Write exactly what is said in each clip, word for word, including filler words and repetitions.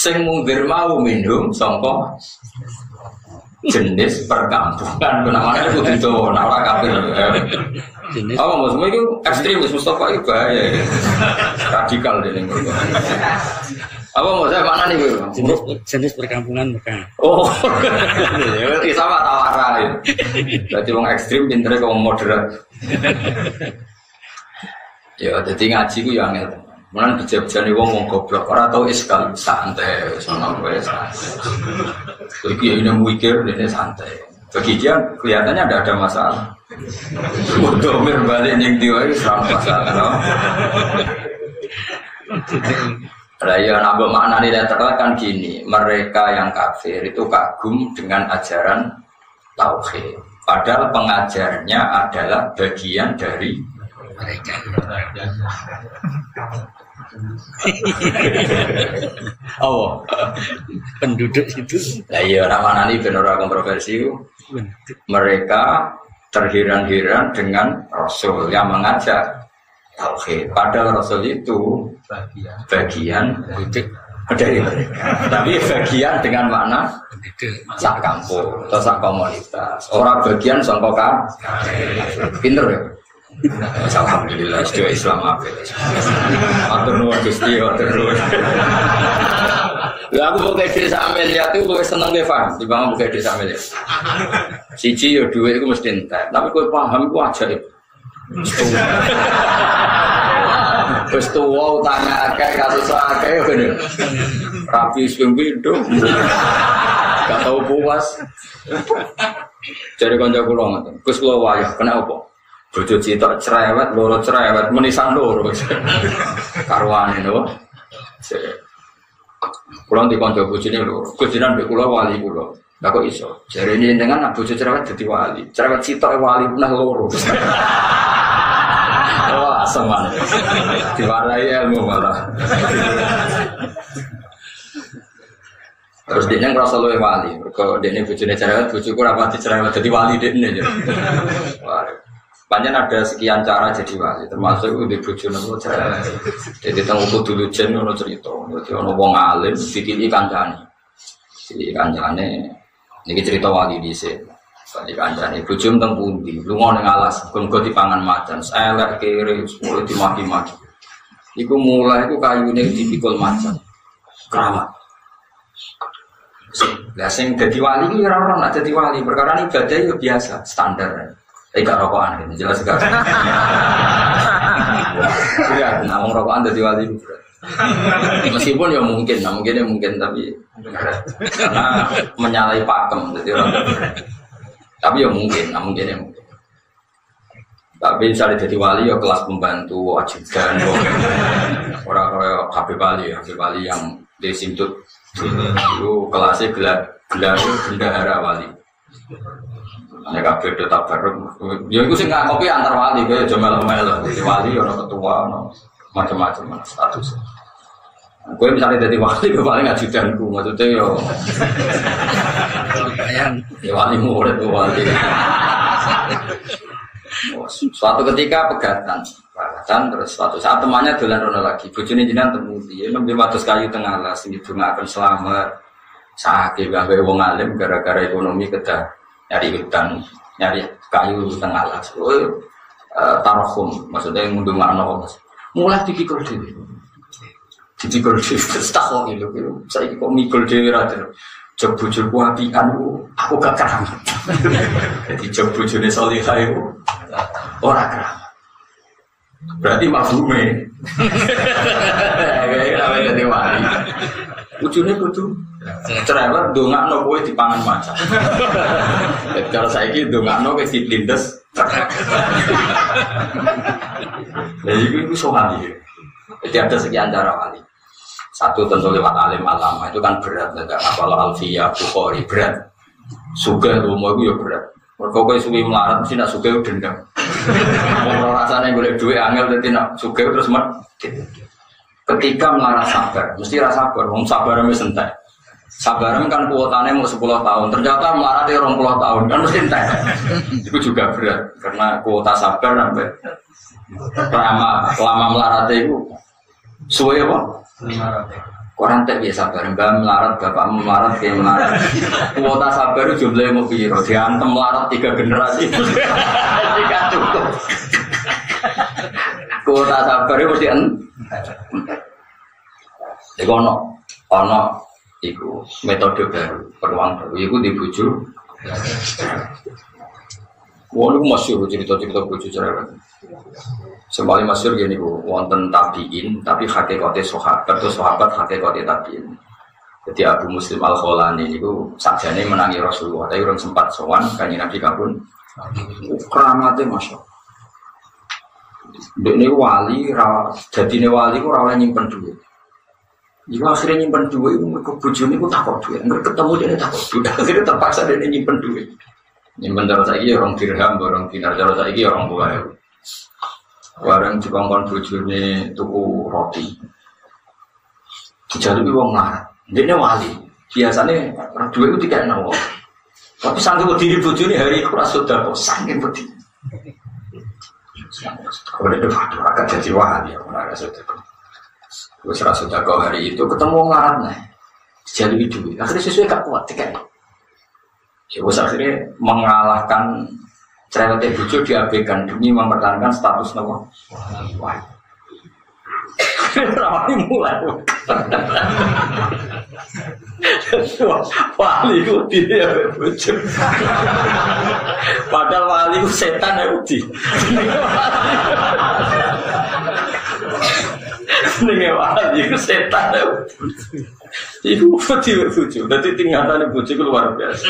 Sing mungdir mau minum sangka jenis perkampungan namanya itu itu nalar kafir jenis apa maksudnya itu ekstremis Mustafa itu bahaya ya. Radikal ini apa maksudnya mana nih jenis, jenis perkampungan bukan oh itu sama tawara ya. Berarti orang ekstrim pinternya kaum moderat ya jadi ngaji itu yang mana bijak-bijak nih wong wong goblok orang tahu iskal santai sama gue santai bagi ini mikir ini santai bagi dia kelihatannya tidak ada masalah untuk berbalik yang dia itu serang masalah no? Raya nambah makna nilai terkait gini mereka yang kafir itu kagum dengan ajaran tauhid padahal pengajarnya adalah bagian dari mereka oh penduduk itu lah iya nama nani benar kontroversi mereka terheran-heran dengan Rasul yang mengajak tauhid padahal Rasul itu bagian dari mereka tapi bagian dengan makna sak kampung atau sak komunitas orang bagian sangka pinter ya alhamdulillah istiwa Islam apa atur nuwun Gusti atur nuwun lha aku buka desa Amelia itu gue seneng deh paham dibang buka desa Amelia siji yo duwe iku mesti entek tapi kowe paham iku ajaib wis tuwa utangnya akeh kasus akeh ngene rapi sing pindho gak tau puas jare kanca kula ngoten Gus kula wayah kena apa bojo citok cerewet, loro cerewet, menisan loro. Karwane lho. Kula ndi kanca bojone loro. Bojonan mbek kula wali kula. Lah kok iso? Jarene jenengan nak bojo cerewet dadi wali. Cerewet citok wali punah loro. Wah, seman. Diwarai ilmu malah. Terus dia ngerasa luwe wali. Kok dene bojone cerewet, bojoku ora pati cerewet dadi wali dene. Panjang ada sekian cara jadi wali, termasuk di bojo nopo cara. Jadi teng kudu lujen ono cerita, dadi ono wong alim dikiki kancane. Iki kancane niki cerita wali dhisik. Iki kancane bojo teng pundi, lunga ning alas, muga dipangan macan, elek kere mulai dimaki-maki. Iku mulai iku kayune dipikul macan. Keramat. Lah sing dadi wali iki ora ora nak dadi wali, perkara ibadah yo biasa, standar. Eh gak rokokan ini jelas gak. Ya, namun rokokan dari wali berat. Meskipun ya mungkin, nah mungkin ya mungkin tapi berat. Karena menyalahi pakem jadi orang berat. Tapi ya mungkin, nah mungkin ya mungkin. Tapi misalnya jadi wali ya kelas pembantu ajudan. Orang-orang Habib Wali, Habib Wali yang disintut itu kelasnya gelar gelar bendahara wali. Nek kabeh tetap bareng. Ya iku sing nggak kopi antar wali kowe aja melo-melo. Dadi wali ono ketua ono macam-macam status. Kowe misalnya dadi wali kowe paling ajudanku maksudnya yo. Bayang ya wali murid wali. Suatu ketika pegatan, pegatan terus suatu saat temannya dolan rono lagi. Bojone jenengan temu piye nembe wates kayu tengah alas sing didongaaken selamat. Sakit gawe wong alim gara-gara ekonomi kedah nyari hutan, nyari kayu tengah alas. Oh, uh, tarhum, maksudnya yang ngundung anak mas. Mulai dikikul dewi, dikikul dewi. Takut itu, saya kok mikul dewi raja. Jog bujurku apikan, aku gak keramat. Jadi jog bujurnya solihah itu orang keramat. Berarti maksume. Kayak apa jadi wali? Ujungnya kudu cerewet dongakno kowe dipangan macan. Kalau saiki dongakno kowe ditindes. Jadi itu iso wali. Jadi ada sekian cara wali. Satu tentu lewat alim alama itu kan berat, enggak hafal alfiyah Bukhari berat. Sugih rumah itu ya berat. Mergo kowe suwi melarat mesti nak sugih dendam. Ora rasane golek dhuwit angel dadi nak sugih terus mati. Ketika melarat sabar, mesti rasa sabar, wong sabar wis entek. Sabar kan kuotanya mau sepuluh tahun, ternyata melarat ya dua puluh tahun, kan mesti entek. Itu juga berat, karena kuota sabar sampai lama, lama melarat itu suwe apa? Koran tak biasa sabar, mbak melarat, bapak melarat, kayak melarat. Kuota sabar jumlahnya mau piro, diantem melarat tiga generasi. Tidak cukup. Kuota sabar itu mesti en. Jadi ono, ono, itu metode baru, peruang baru. Itu dibuju. Wah, itu masyhur cerita-cerita buju cerewet. Sembali masyhur gini bu, wonten tabiin, tapi hakikatnya sahabat atau sahabat hakikatnya tabiin. Jadi Abu Muslim Al Kholani itu sakjane menangi Rasulullah, tapi orang sempat sowan kanjeng Nabi kabun. Keramatnya masya Allah. Ini wali, jadi ini wali itu rawat nyimpen duit. Jika akhirnya nyimpen duit, mereka bujuni itu takut duit. Mereka ketemu dia takut duit. Akhirnya terpaksa dia nyimpen duit. Nyimpen terus lagi orang dirham, orang dinar terus lagi orang buah. Barang dikongkon bujuni tuku roti. Dijalui wong larat. Dia wali. Biasanya duit itu tidak nawa. Tapi sanggup diri bujuni hari itu rasa sudah kok sanggup berdiri. Kalau ada faktor agak jadi wali, aku rasa sudah. Gue serasa sudah kau hari itu ketemu ngarat nih, jadi duit. Akhirnya sesuai gak kuat tiket. Ya gue akhirnya mengalahkan cerewetnya bujo diabaikan demi mempertahankan status nama. Wah, ramai mulai. Wali itu tidak bujo. Padahal wali itu setan ya uji. Nih wali itu setan ya uji. Iku tidak bujo. Nanti tinggalan bujo itu luar biasa.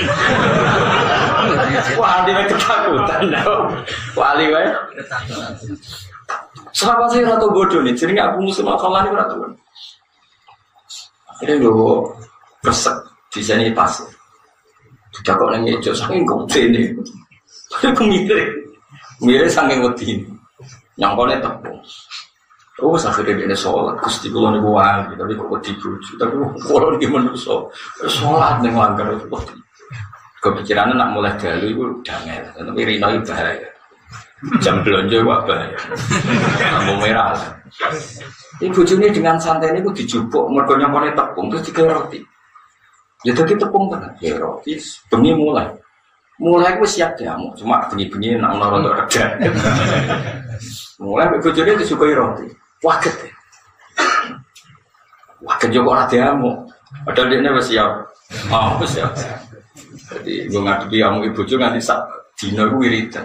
Wali itu ketakutan. Wali itu ketakutan. Sahabat saya ratu bodoh nih. Jadi Abu Muslim Al Kholani ratu. Akhirnya gue kesek di sini pasir. Tidak kok neng hijau saking gede ini. Tapi kemiri, kemiri saking wedi. Nyangkone tepung. Oh, akhirnya dia sholat. Gusti kulo nih buang, tapi kok wedi buju. Tapi kulo nih manusia. Sholat nih langgar itu wedi. Kepikirannya nak mulai dalu itu damai. Tapi rino itu bahaya. Jam belanja wah bahaya. Lampu merah. Ini buju ini dengan santai ini aku dijupuk. Mergo nyangkone tepung terus tiga roti. Ya tadi tepung kan, ya roti, bengi mulai, mulai aku siap jamu, cuma bengi-bengi nak nongol untuk kerja. Mulai bujurnya disukai roti, waket ya, waket juga orang jamu, padahal dia ini siap, oh siap. Jadi gue ngadepi jamu ibu juga nanti sak dino gue wiridan.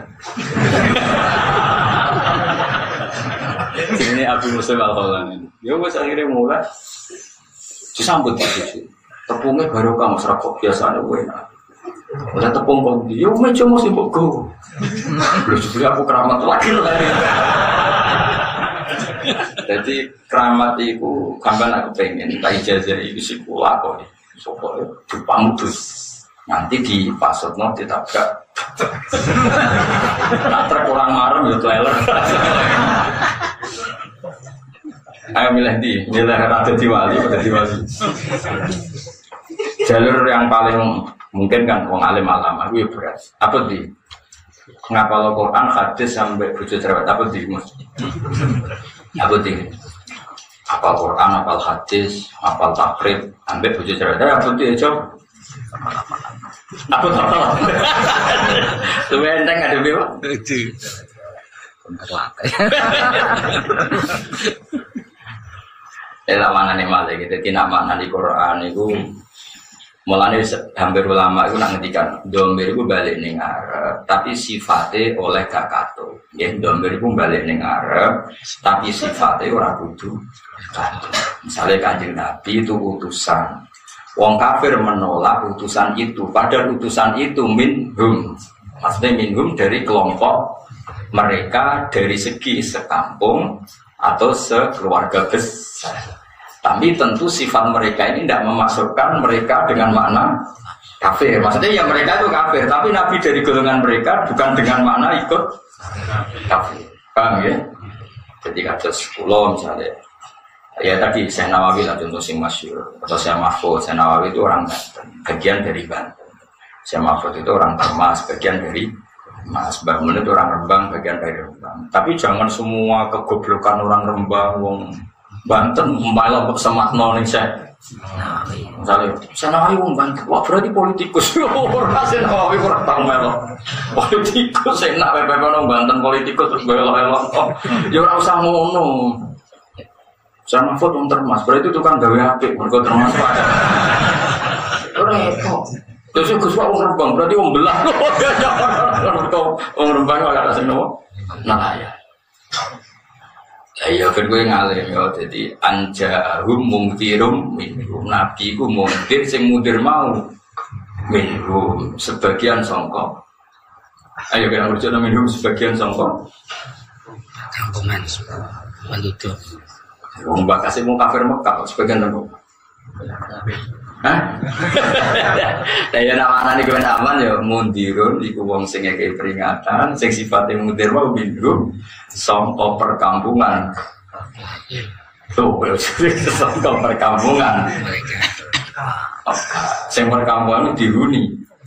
Ini Abu Muslim Al Kholani, ya gue akhirnya mulai, disambut bujur. Tepungnya baru kamu serakok biasanya gue enak. Udah tepung kondi, ya meja mau sibuk go. Belum sebelum aku keramat lagi lagi. Jadi keramat itu kapan aku pengen, tak ijazah itu sih pula kok. Soalnya Jepang tuh nanti di pasut no ditabrak. Nak terkurang marem ya trailer. Ayo milih di, milih Ratu Diwali atau Diwali. Jalur yang paling mungkin kan wong alim alama gue berat. Apa di? Ngapal Quran hadis sampai bujuk cerewet apa di? Apa di? Apal Quran, apal hadis, apal takrib, sampai bujuk cerewet. Apa di? Coba. Apa apa? Tuh enteng ada biwa? Itu. Berlakai. Elah mana nih malah gitu, tidak mana di Quran itu mulanya hampir ulama itu nangetikan domir itu balik ning Arab, tapi sifatnya oleh kakato. Ya domir itu balik ning Arab, tapi sifatnya orang kudu kato. Misalnya Kanjeng Nabi itu utusan, wong kafir menolak utusan itu, padahal utusan itu minhum, maksudnya minhum dari kelompok mereka dari segi sekampung atau sekeluarga besar. Tapi tentu sifat mereka ini tidak memasukkan mereka dengan makna kafir. Maksudnya ya mereka itu kafir, tapi Nabi dari golongan mereka bukan dengan makna ikut kafir. Paham ya? Jadi kata sepuluh misalnya. Ya tadi Syekh Nawawi lah contoh sing masyhur. Atau Syekh Mahfud, Syekh Nawawi itu orang Banten, bagian dari Banten. Syekh Mahfud itu orang Termas, bagian dari Mas Bahmun itu orang Rembang, bagian dari Rembang. Tapi jangan semua kegoblokan orang Rembang, wong Banten malah semakno ning Syekh Nah, misalnya Senawi wong Banten, wah berarti politikus. Ora Senawi ora tau melok. Politikus enak pepe wong Banten politikus terus belok-belok. Ya ora usah ngono. Sama foto termas, berarti itu kan gawe apik, mergo termas Pak. Ora repot. Terus Gus Pak wong Rembang, berarti wong belah. Mergo wong Rembang ora ada sing nopo. Nah ya. Ya kan gue ngalir ya, jadi anjahum mungtirum minhum, nabi ku mungtir sing mudir mau minhum sebagian songkok. Ayo kita berjana minhum sebagian songkok. Kampungan penduduk. Wong bakasih mau kafir Mekah sebagian songkok. Hah? Saya nama anak ini aman ya mundirun, iku wong sing ngekei peringatan, sing sifatnya mundir mau minhum songkok perkampungan. Tuh, songkok perkampungan. Sing perkampungan dihuni.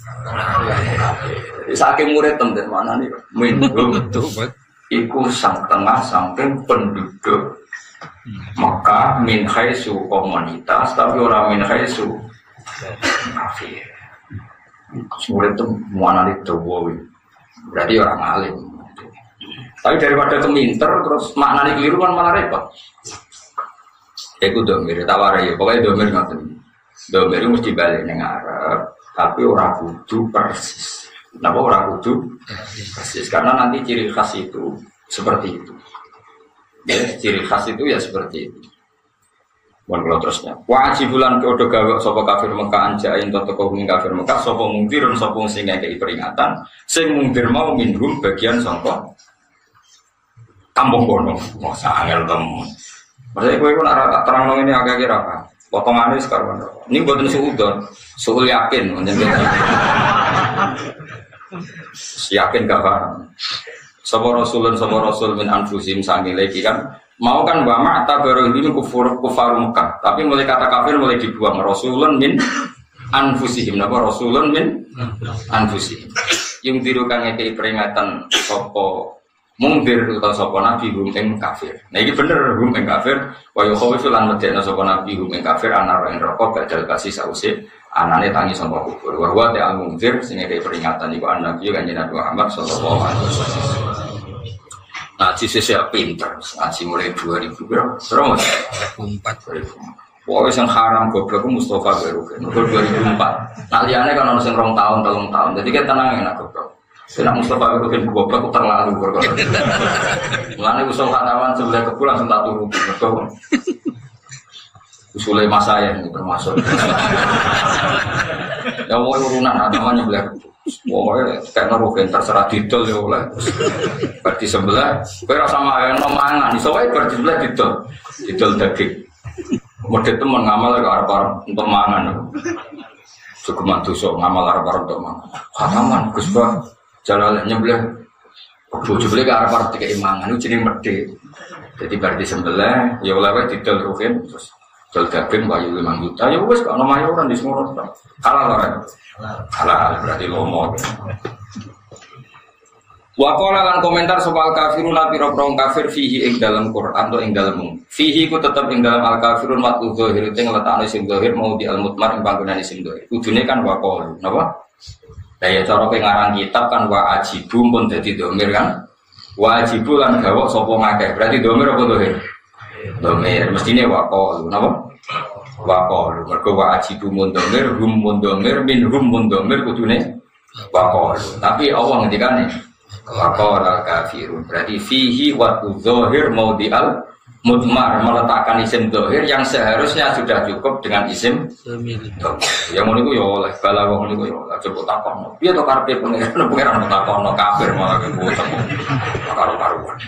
Saking murid temen mana nih? Minhum iku sang tengah saking penduduk Mekah min khaisu komunitas, tapi orang min khaisu kafir. Murid itu mana itu wow, berarti orang alim. Tapi daripada keminter terus maknanya keliru kan malah repot. Aku domir, tawar ya, pokoknya domir nggak domir itu mesti balik neng Arab, tapi orang kudu persis. Kenapa orang kudu persis? Karena nanti ciri khas itu seperti itu. Ya, ciri khas itu ya seperti itu. Bukan kalau terusnya. Wajibulan keodo gawe sopo kafir Mekah anjain toto kohumi kafir Mekah sopo mungtirun sopo sing ngekei peringatan sing mungtir mau minhum bagian songko kampung kono. Wah sangat temu. Maksudnya gue pun arah terang ini agak kira apa? Potongannya sekarang. Ini buatan suudon, suul yakin, yakin gak paham. Sopo rasulun sopo rasul min anfusim sangi lagi kan. Mau kan bama tabaru ini kufur kufar Mekah, tapi mulai kata kafir mulai dibuang rasulun min anfusihim. Napa rasulun min anfusihim. Yung tirukan ngekei peringatan sopo mungdir atau sopo nabi hum ing kafir. Nah ini bener hum ing kafir. Wa yukhawifu lan medekna sopo nabi hum ing kafir anar ing neraka badal kasih sause anane tangi sopo kufur. Wa huwa ta'al mungdir sing ngekei peringatan iku nabi kanjeng Nabi Muhammad sallallahu alaihi wasallam. Ngaji saya pinter, ngaji mulai dua ribu berapa? Berapa? empat Pokoknya yang haram goblok itu Mustafa Berukin, itu dua ribu empat. Nah liane kan harus yang rong tahun, telung tahun. Jadi kita tenang enak goblok. Tidak Mustafa Berukin goblok itu terlalu goblok. Mulanya usul kanawan sebelah kebul langsung tak turun. Betul. Usulnya mas saya ini termasuk. Ya mau urunan namanya belah kebul. Pokoknya kayak naruhin terserah didol ya oleh berarti sebelah kira sama yang nomangan soalnya berarti sebelah didol didol daging model teman ngamal ke arah-arah untuk mangan cukup mantuso ngamal arah-arah untuk mangan khataman kusbah jalan nyebelah bujuk beli ke arah-arah tiga imangan itu jadi merde jadi berarti sebelah ya oleh didol ruhin terus didol daging bayu lima juta ya wes kalau namanya orang di semua orang halal orang halal berarti lomo. Wakola lan komentar soal kafirun nabi robrong kafir fihi ing dalam Quran atau ing dalam fihi ku tetap ing dalam al kafirun waktu zahir itu ngeletakno sing zahir mau di al mutmar ing panggonan sing zahir. Kudune kan wakol, napa? Lah ya cara pengarang kitab kan wa ajibu pun dadi domir kan. Wa ajibu lan gawa sapa ngakeh. Berarti domir apa zahir? Domir mestine wakol, napa? Wakol, mergo wa ajibu mundomir, hum mundomir, min hum mundomir kudune wakol. Tapi Allah ngendikane wakol al kafirun. Berarti fihi wa dzahir maudhi'al mudmar meletakkan isim dzahir yang seharusnya sudah cukup dengan isim domir. Yang ngono iku ya oleh bala wong niku ya oleh coba takon. Piye to karepe pengen pengen takon kafir malah kebocok. Karo-karuan.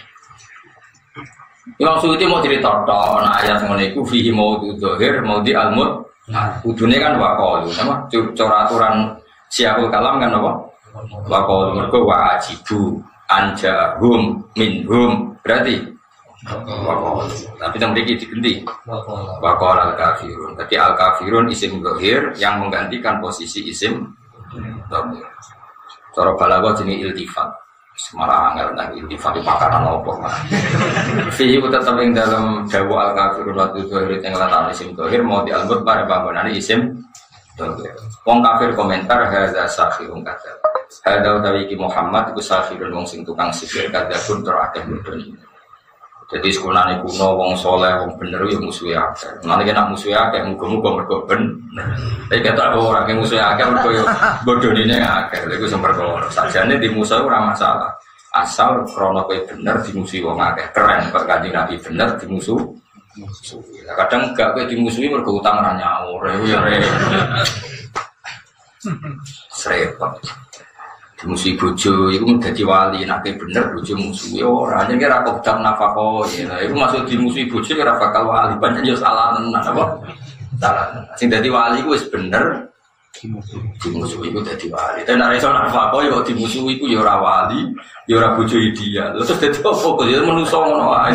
Imam Suyuti mau cerita toh, nah ayat mengenaiku fihi maudhu dzahir maudhi al-mud. Nah, kudune kan waqalu, sama cara aturan siapul kalam kan apa? Waqalu mergo wa ajibu anjahum minhum. Berarti waqalu. Tapi yang mriki diganti waqala al-kafirun. Berarti al-kafirun isim dzahir yang menggantikan posisi isim dhamir. Cara balaghah jenenge iltifat. Semarang angel lagi di fati pakaran opo mah. Fi tetap ing dalam dawa al kafirun wa tudzahir ing lan isim dohir mau dialmut bare bangunane isim dohir. Wong kafir komentar hadza sakhirun kadzab. Hadza utawi ki Muhammad iku sakhirun wong sing tukang sihir kadzabun tur akeh bodoni. Jadi sekolahane kuno wong saleh wong bener yo musuhe akeh. Mane nek musuhe akeh muga-muga mergo ben. Tapi kata ora yang musuhe akeh mergo yo bodhone akeh. Lha iku sing perkara. Sakjane di musuh ora masalah. Asal krana kowe bener dimusuhi wong akeh. Keren kok Kanjeng Nabi bener dimusuh. Kadang gak kowe dimusuhi mergo utang ora nyaur. Iku yo repot. Repot. Musuh bojo itu menjadi wali, nanti bener bojo musuh ora yen kira kok dam nafako ya itu maksud di musuh bojo kira bakal wali banyak yo salah tenan apa salah sing dadi wali ku wis bener di musuh iku dadi wali ten nek iso nafako yo di musuh iku yo ora wali yo ora bojo ideal terus dadi apa kok yo menungso ngono wae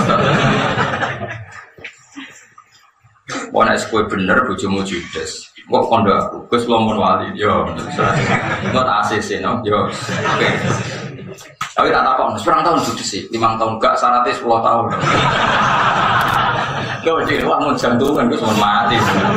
Wong nek kowe bener bojomu judes kok kondo aku, Gus Lomun wali, yo, nggak A C C no, yo, oke. Tapi tak takon, seberang tahun judes sih, lima tahun gak syaratnya sepuluh tahun. Kau jadi wah mau jantungan, gue cuma mati.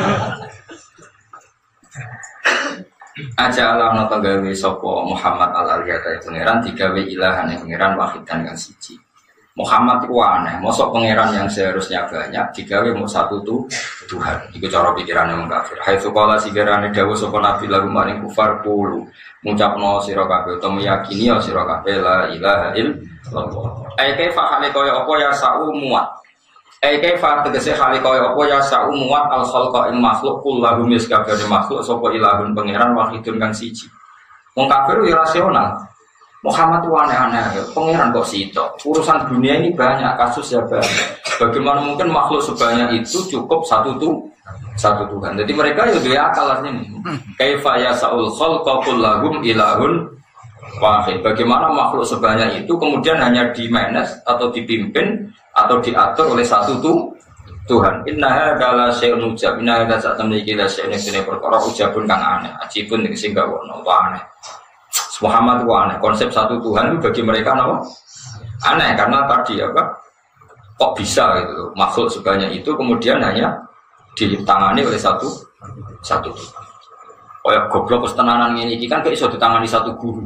Aja Allah nonton gawe sopo Muhammad al Aliyah pangeran tiga w ilahan yang pangeran wahid dan kang siji. Muhammad itu aneh, mosok pangeran yang seharusnya banyak digawe mau satu tuh Tuhan. Iku cara pikiran yang kafir. Hai sekolah sigarane dawuh sapa nabi lagu maring kufar kulo. Ngucapno sira kabeh utawa meyakini ya sira kabeh la ilaha illallah. Ai kaifa hale kaya apa ya sa'u muat. Ai kaifa tegese hale kaya apa ya sa'u muat al khalqa ing makhluk kullahu miskabane makhluk sapa ilahun pangeran wahidun kang siji. Wong kafir ya rasional. Muhammad itu aneh-aneh, pangeran kok sitok. Urusan dunia ini banyak, kasus ya banyak. Bagaimana mungkin makhluk sebanyak itu cukup satu tuh satu Tuhan. Jadi mereka ya dia akal artinya. Kaifa yasaul khalqa kullahum ilahun wahid. Bagaimana makhluk sebanyak itu kemudian hanya di-manage atau dipimpin atau diatur oleh satu tuh Tuhan. Inna hadza syai'un ujab. Inna hadza satamni kila syai'un sine perkara ujabun kang aneh. Ajibun sing gak ono aneh. Muhammad itu aneh, konsep satu Tuhan itu bagi mereka apa? Aneh karena tadi apa? Kok bisa gitu makhluk sebanyak itu kemudian hanya ditangani oleh satu satu Tuhan. Oh ya goblok ketenanan ini kan gak bisa ditangani satu guru.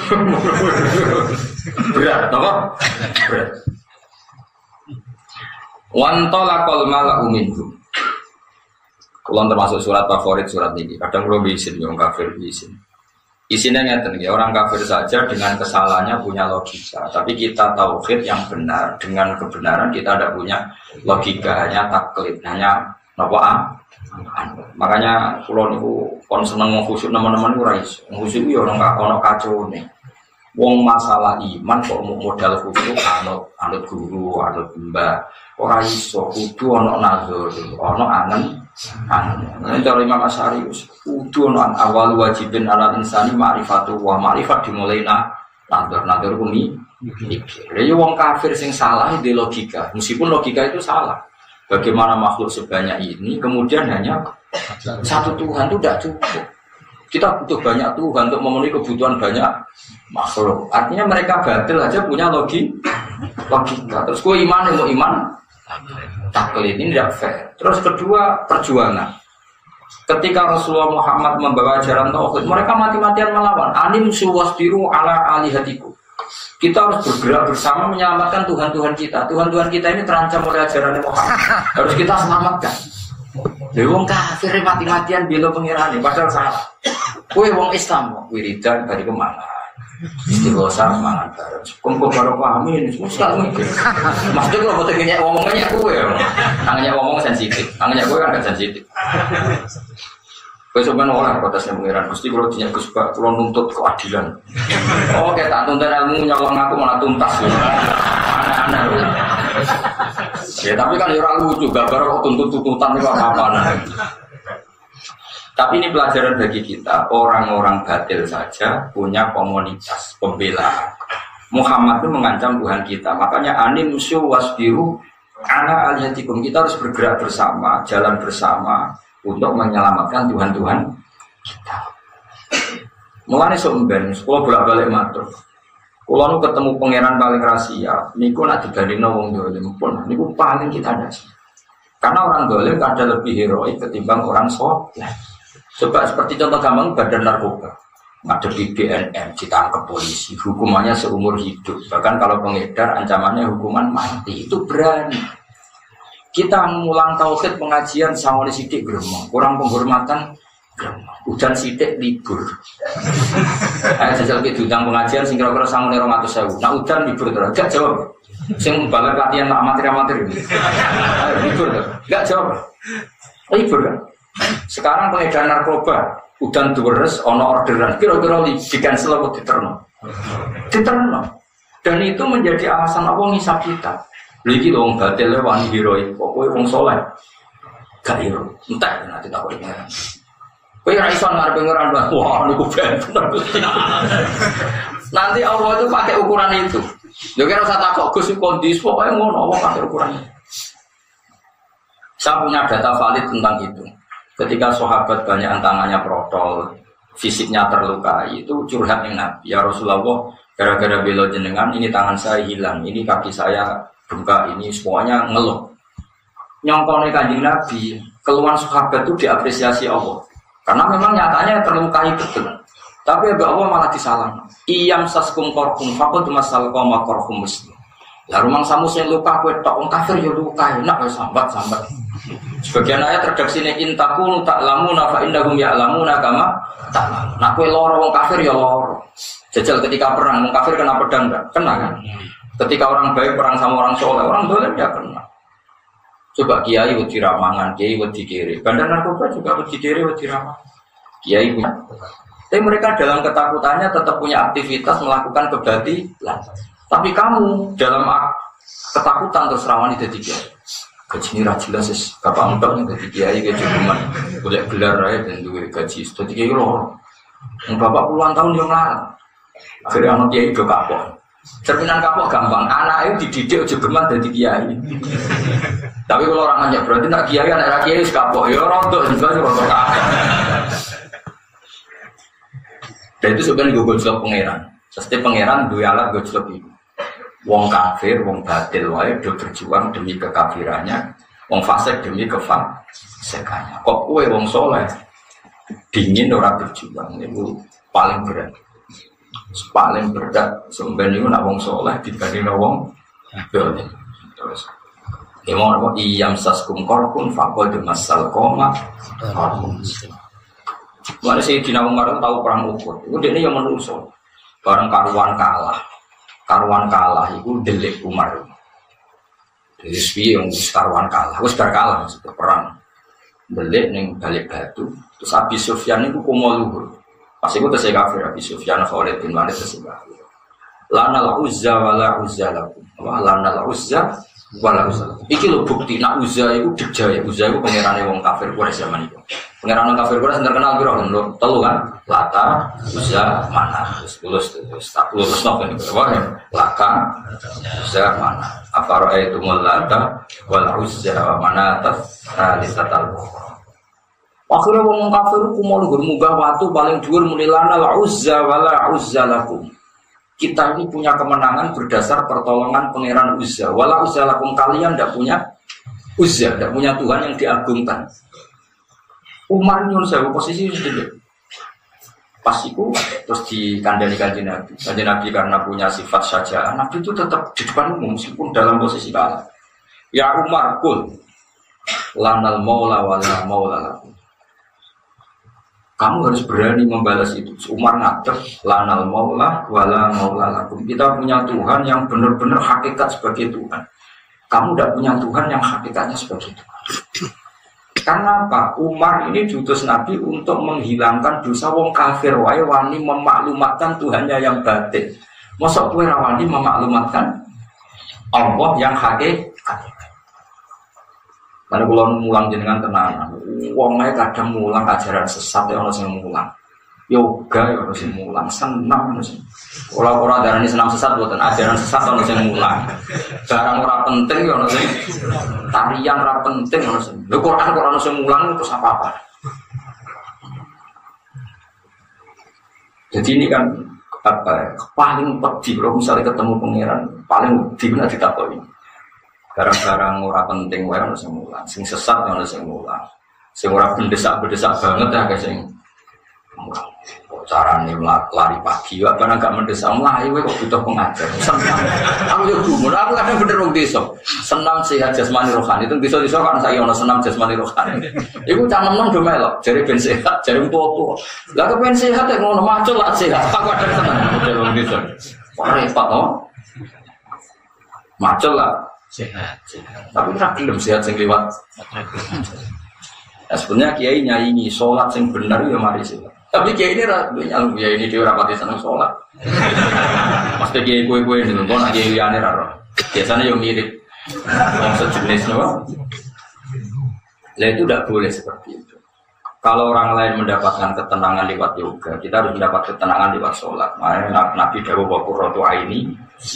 Berat, apa? Berat. Wantolakol malaku minhum. Kalau termasuk surat favorit surat ini, kadang kalau bisin, yang kafir bisin. Isinya ngeten ya, orang kafir saja dengan kesalahannya punya logika. Tapi kita tauhid yang benar dengan kebenaran kita tidak punya logika, hanya taklid, hanya apa? Makanya kalau niku kon seneng khusyuk teman-teman ora iso. Khusyuk yo ora ono kacone. Wong masalah iman kok modal khusyuk anut anut guru, anut mbah. Ora iso kudu ana nazar, ana angen. Angen. Cara Imam Asy'ari kudu ana awal wajibin ala insani ma'rifatu wa ma'rifat dimulai na nazar nazar kumi. Lha yo wong kafir sing salah di logika, meskipun logika itu salah. Bagaimana makhluk sebanyak ini kemudian hanya satu Tuhan itu tidak cukup. Kita butuh banyak Tuhan untuk memenuhi kebutuhan banyak makhluk. Artinya mereka batil aja punya logi, logika. Terus gue iman mau iman taklid ini tidak fair. Terus kedua perjuangan. Ketika Rasulullah Muhammad membawa ajaran tauhid, mereka mati-matian melawan. Anim suwasbiru ala alihatiku. Kita harus bergerak bersama menyelamatkan Tuhan-Tuhan kita. Tuhan-Tuhan kita ini terancam oleh ajaran Muhammad. Harus kita selamatkan. Lha wong kafir mati-matian bela pengirane padahal salah. Kowe wong Islam kok wiridan bari kemana? Istighosa mangan bareng. Kumpul karo pahami wis gak mikir. Maksud kok boten nyek ngomongnya kowe. Nangnya ngomong sensitif. Nangnya kowe kan gak sensitif. Kowe sampeyan ora protesnya pengiran. Mesti kalau dinyak Gus Pak kula nuntut keadilan. Oh, kayak tak tuntut ilmu nyolong aku malah tuntas. Aneh-aneh. Ya tapi kan ora lucu gambar kok tuntut-tuntutan itu apa-apa. Tapi ini pelajaran bagi kita, orang-orang batil saja punya komunitas pembelaan. Muhammad itu mengancam Tuhan kita, makanya anim syu wasbiru ala aliyatikum. Kita harus bergerak bersama, jalan bersama untuk menyelamatkan Tuhan-Tuhan kita. Mulane sok ben, sekolah bolak-balik matur. Kalau nu ketemu pangeran paling rahasia, niku nak dibandingno wong dolim pun, niku paling kita ada. Karena orang dolim ada lebih heroik ketimbang orang soleh. Coba seperti contoh gampang badan narkoba, ngadepi B N M, ditangkap polisi, hukumannya seumur hidup. Bahkan kalau pengedar ancamannya hukuman mati, itu berani. Kita mengulang tauhid pengajian sama di sidik gremeng, kurang penghormatan gremeng. Udan sidik libur. Ayo jajal ke diundang pengajian sing kira-kira sama nero matus sewu. Nah udan libur terus, gak jawab. Sing balik latihan tak materi-materi. Ayo libur terus, gak jawab. Libur kan? Sekarang pengedar narkoba, udan deres, ono orderan, kira-kira di cancel atau diterno? Diterno. Dan itu menjadi alasan apa ngisap kita. Lagi dong, batil wani heroik, pokoknya wong soleh, gak hero, entah nanti tak boleh ngarang. Kau yang raisan ngarep ngarang, wah ini kuben, nanti Allah itu pakai ukuran itu. Jadi kira usah takut Gus kondisi, pokoknya ngono, Allah pakai ukuran itu. Saya punya data valid tentang itu. Ketika sahabat banyak tangannya protol, fisiknya terlukai, itu curhat yang Nabi. Ya Rasulullah, gara-gara bela jenengan, ini tangan saya hilang, ini kaki saya buka, ini semuanya ngeluh. Nyongkone Kanjeng Nabi, keluhan sahabat itu diapresiasi Allah. Karena memang nyatanya terlukai betul. Tapi agak Allah malah disalah. Iyam saskum korkum fakut masal koma korkum muslim. Lah rumang samu sing luka kowe tok wong kafir ya luka, enak wis sambat-sambat. Sebagian ayat redaksine intakunu ta'lamuna fa innahum ya'lamuna kama ta'lamun. Nah kowe lara wong kafir ya lara. Jajal ketika perang wong kafir kena pedang enggak? Kena kan? Ketika orang baik perang sama orang soleh, orang dolim ya kena. Coba kiai wedi ramangan, kiai wedi kiri. Bandar narkoba juga wedi kiri, wedi ramangan. Kiai punya. Tapi mereka dalam ketakutannya tetap punya aktivitas melakukan kebatilan. Tapi kamu dalam ketakutan terus rawan itu tiga. Gaji ini jelas sih. Kapan untuk nih gaji kiai gaji cuma boleh gelar aja dan juga gaji. Jadi kiai loh. Bapak puluhan tahun yang lalu. Akhirnya anak kiai juga kapok. Cerminan kapok gampang. Anak itu dididik udah geman dari kiai. Tapi kalau orang nanya berarti nak kiai anak kiai kapok. Ya rontok juga sih rontok kapok. Dan itu sebenarnya gue gojlok pangeran. Setiap pangeran dua alat gojlok itu. Wong kafir, wong batil wae do berjuang demi kekafirannya, wong fasik demi kefasikannya. Kok kowe wong soleh dingin ora berjuang itu paling berat. Paling berat sebenarnya itu nak wong soleh dibanding wong batil. Terus gimana kok iyam saskum korpun fakol demasal koma korpun. Mana sih Dina Umar tahu perang Uhud? Itu dia yang menusuk bareng karuan kalah. Karuan kalah itu delik Umar. Jadi sepi yang karuan kalah, wes kalah maksudnya perang. Delik neng balik batu. Terus Abi Sufyan itu kumo luhur. Pas itu terus kafir Abi Sufyan Khalid bin Walid terus kafir. Lana la uzza wala uzza lakum. Wah lana la uzza wala uzza. Iki lho bukti nak uzza itu dijaya. Uzza itu pangerane wong kafir Quraisy zaman itu. Pangeran kafir Quraisy terkenal piro lho? Telu kan? Lata, Uzza, Manat. Lulus terus tak lulus napa niku? Wah, Laka, Uzza, Manat. Afaro itu Lata wal Uzza wa Manat salisatal. Akhire wong kafir ku mau luhur munggah watu paling dhuwur muni lana al Uzza wala Uzza lakum. Kita ini punya kemenangan berdasar pertolongan pangeran Uzza. Wala Uzza lakum, kalian tidak punya Uzza, tidak punya Tuhan yang diagungkan. Umar nyuruh saya posisi sedikit. Pas itu terus dikandani kanjeng Nabi. Kanjeng Nabi karena punya sifat saja, Nabi itu tetap di depan umum meskipun dalam posisi kalah. Ya Umar kul lanal maula wala maula lakum. Kamu harus berani membalas itu. Umar ngatur lanal maula wala maula lakum. Kita punya Tuhan yang benar-benar hakikat sebagai Tuhan. Kamu tidak punya Tuhan yang hakikatnya sebagai Tuhan. Karena apa? Umar ini diutus Nabi untuk menghilangkan dosa wong kafir wae wani memaklumatkan Tuhannya yang batin. Mosok kowe ra wani memaklumatkan Allah yang hakikat. Karena kula mulang jenengan tenanan. Wong ae kadang mulang ajaran sesat ya ono sing mulang. Yoga ya ono sing mulang, senam ono sing. Ora-ora darani senam sesat mboten, ajaran sesat ono sing mulang. Barang ora penting ya ono sing tarian ora penting ono sing. Lho Quran kok ono sing mulang terus apa-apa. Jadi ini kan apa ya, paling pedih kalau misalnya ketemu pangeran paling di mana ditakoni. Barang-barang ora penting wae ono sing mulang, sing sesat ono sing mulang. Sing ora bendesak-bendesak banget ya guys sing mulang. Carane lari pagi wae kan agak mendesak mlayu kok butuh pengajar. Senang. Aku yo gumun, aku kadang bener wong desa. Senam sehat jasmani rohani. Itu desa-desa kan saya ono senam jasmani rohani. Iku cah nom-nom do melok, jare ben sehat, jare tuwa-tuwa. Lah kepen sehat ya ngono macul lah sehat. Aku kadang seneng model wong desa. Repot to. Macul lah sehat. Tapi ora gelem sehat sing liwat. Ya sebenarnya kiai nyanyi salat sing bener ya mari sih. Tapi kiai ini nyalung kiai ini dia rapati seneng sholat. Maksudnya kiai kue-kue ini, kau nak kiai liane raro. Biasanya yang mirip, yang sejenis loh. Nah itu tidak boleh seperti itu. Kalau orang lain mendapatkan ketenangan lewat yoga, kita harus mendapat ketenangan lewat sholat. Makanya Nabi Dawud Qurratu Aini.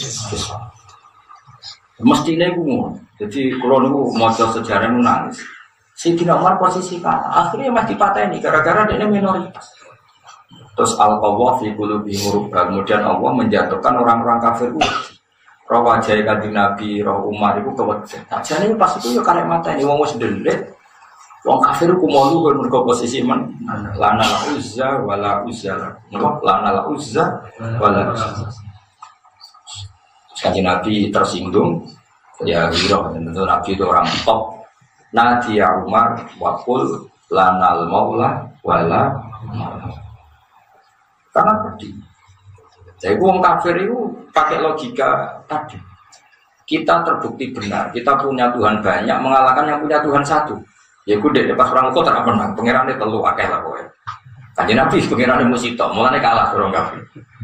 Mestinya gue, jadi kalau nunggu modal sejarah nangis. Sayyidina Umar posisi kalah, akhirnya masih dipateni gara-gara dia minoritas. Terus al-qawwah fi qulubi murubba, kemudian Allah menjatuhkan orang-orang kafir itu. Roh wajah kanjeng Nabi, roh Umar itu kewedhen. Sajane pas itu ya karek mateni wong wis ndelet. Wong kafir ku molu kan mergo posisi men lana la uzza wala uzza. Mergo lana la uzza wala uzza. Kanjeng Nabi tersinggung, ya hiro tentu Nabi itu orang top. Nadia Umar wakul lanal maula wala maula. Karena tadi, jadi wong kafir itu pakai logika tadi. Kita terbukti benar, kita punya Tuhan banyak mengalahkan yang punya Tuhan satu. Ya gue dek pas orang kota tak menang, pangerannya telu akeh lah kowe. Kanjeng Nabi pangerannya musito, mulane kalah orang kafir.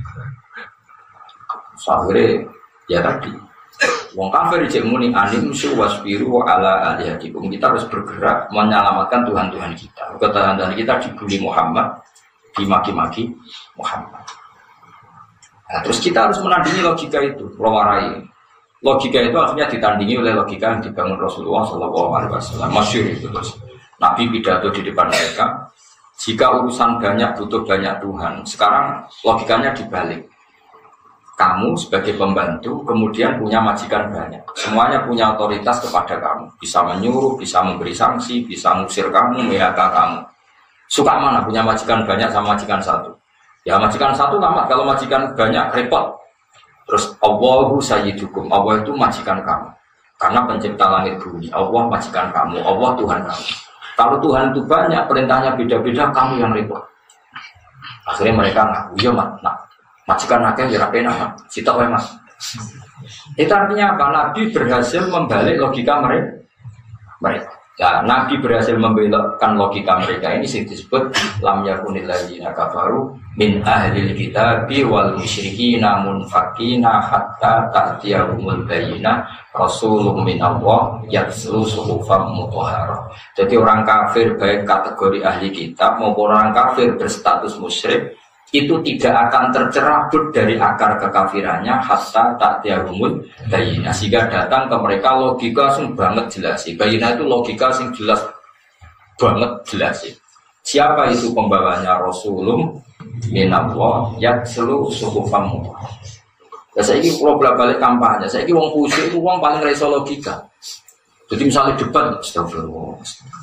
Akhirnya ya tadi. Wong kafir cek muni anim su wasbiru ala alihatikum. Kita harus bergerak menyelamatkan Tuhan-Tuhan kita. Ketahanan kita dibuli Muhammad, dimaki-maki Muhammad. Nah, terus kita harus menandingi logika itu, lawarai. Logika itu akhirnya ditandingi oleh logika yang dibangun Rasulullah Shallallahu Alaihi Wasallam. Masyhur itu terus. Nabi pidato di depan mereka. Jika urusan banyak butuh banyak Tuhan. Sekarang logikanya dibalik. Kamu sebagai pembantu kemudian punya majikan banyak. Semuanya punya otoritas kepada kamu. Bisa menyuruh, bisa memberi sanksi, bisa ngusir kamu, M H K kamu. Suka mana punya majikan banyak sama majikan satu? Ya majikan satu lama, kalau majikan banyak repot. Terus Allahu sayyidukum, Allah itu majikan kamu. Karena pencipta langit bumi, Allah majikan kamu, Allah Tuhan kamu. Kalau Tuhan itu banyak, perintahnya beda-beda, kamu yang repot. Akhirnya mereka ngaku, iya mak, nah, majikan akeh ya rapena mak, sitok wae mas. Itu artinya apa? Nabi berhasil membalik logika mereka. Mereka. Ya, Nabi berhasil membelokkan logika mereka ini disebut lam yakunil ladzina kafaru min ahlil kitabi wal musyrikina munfakina hatta ta'tiyahumul bayyinah rasulun minallah yatslu suhufam mutahharah. Jadi orang kafir baik kategori ahli kitab maupun orang kafir berstatus musyrik itu tidak akan tercerabut dari akar kekafirannya hatta ta'tiyahumul bayyinah, sehingga datang ke mereka logika sing banget jelas. Bayyinah itu logika sing jelas banget jelas. Siapa itu pembawanya? Rasulum minallah yatslu suhufam mutahharah. Ya saiki kula bolak-balik kampanye. Saiki wong kusuk iku wong paling reso logika. Jadi misalnya debat astagfirullah.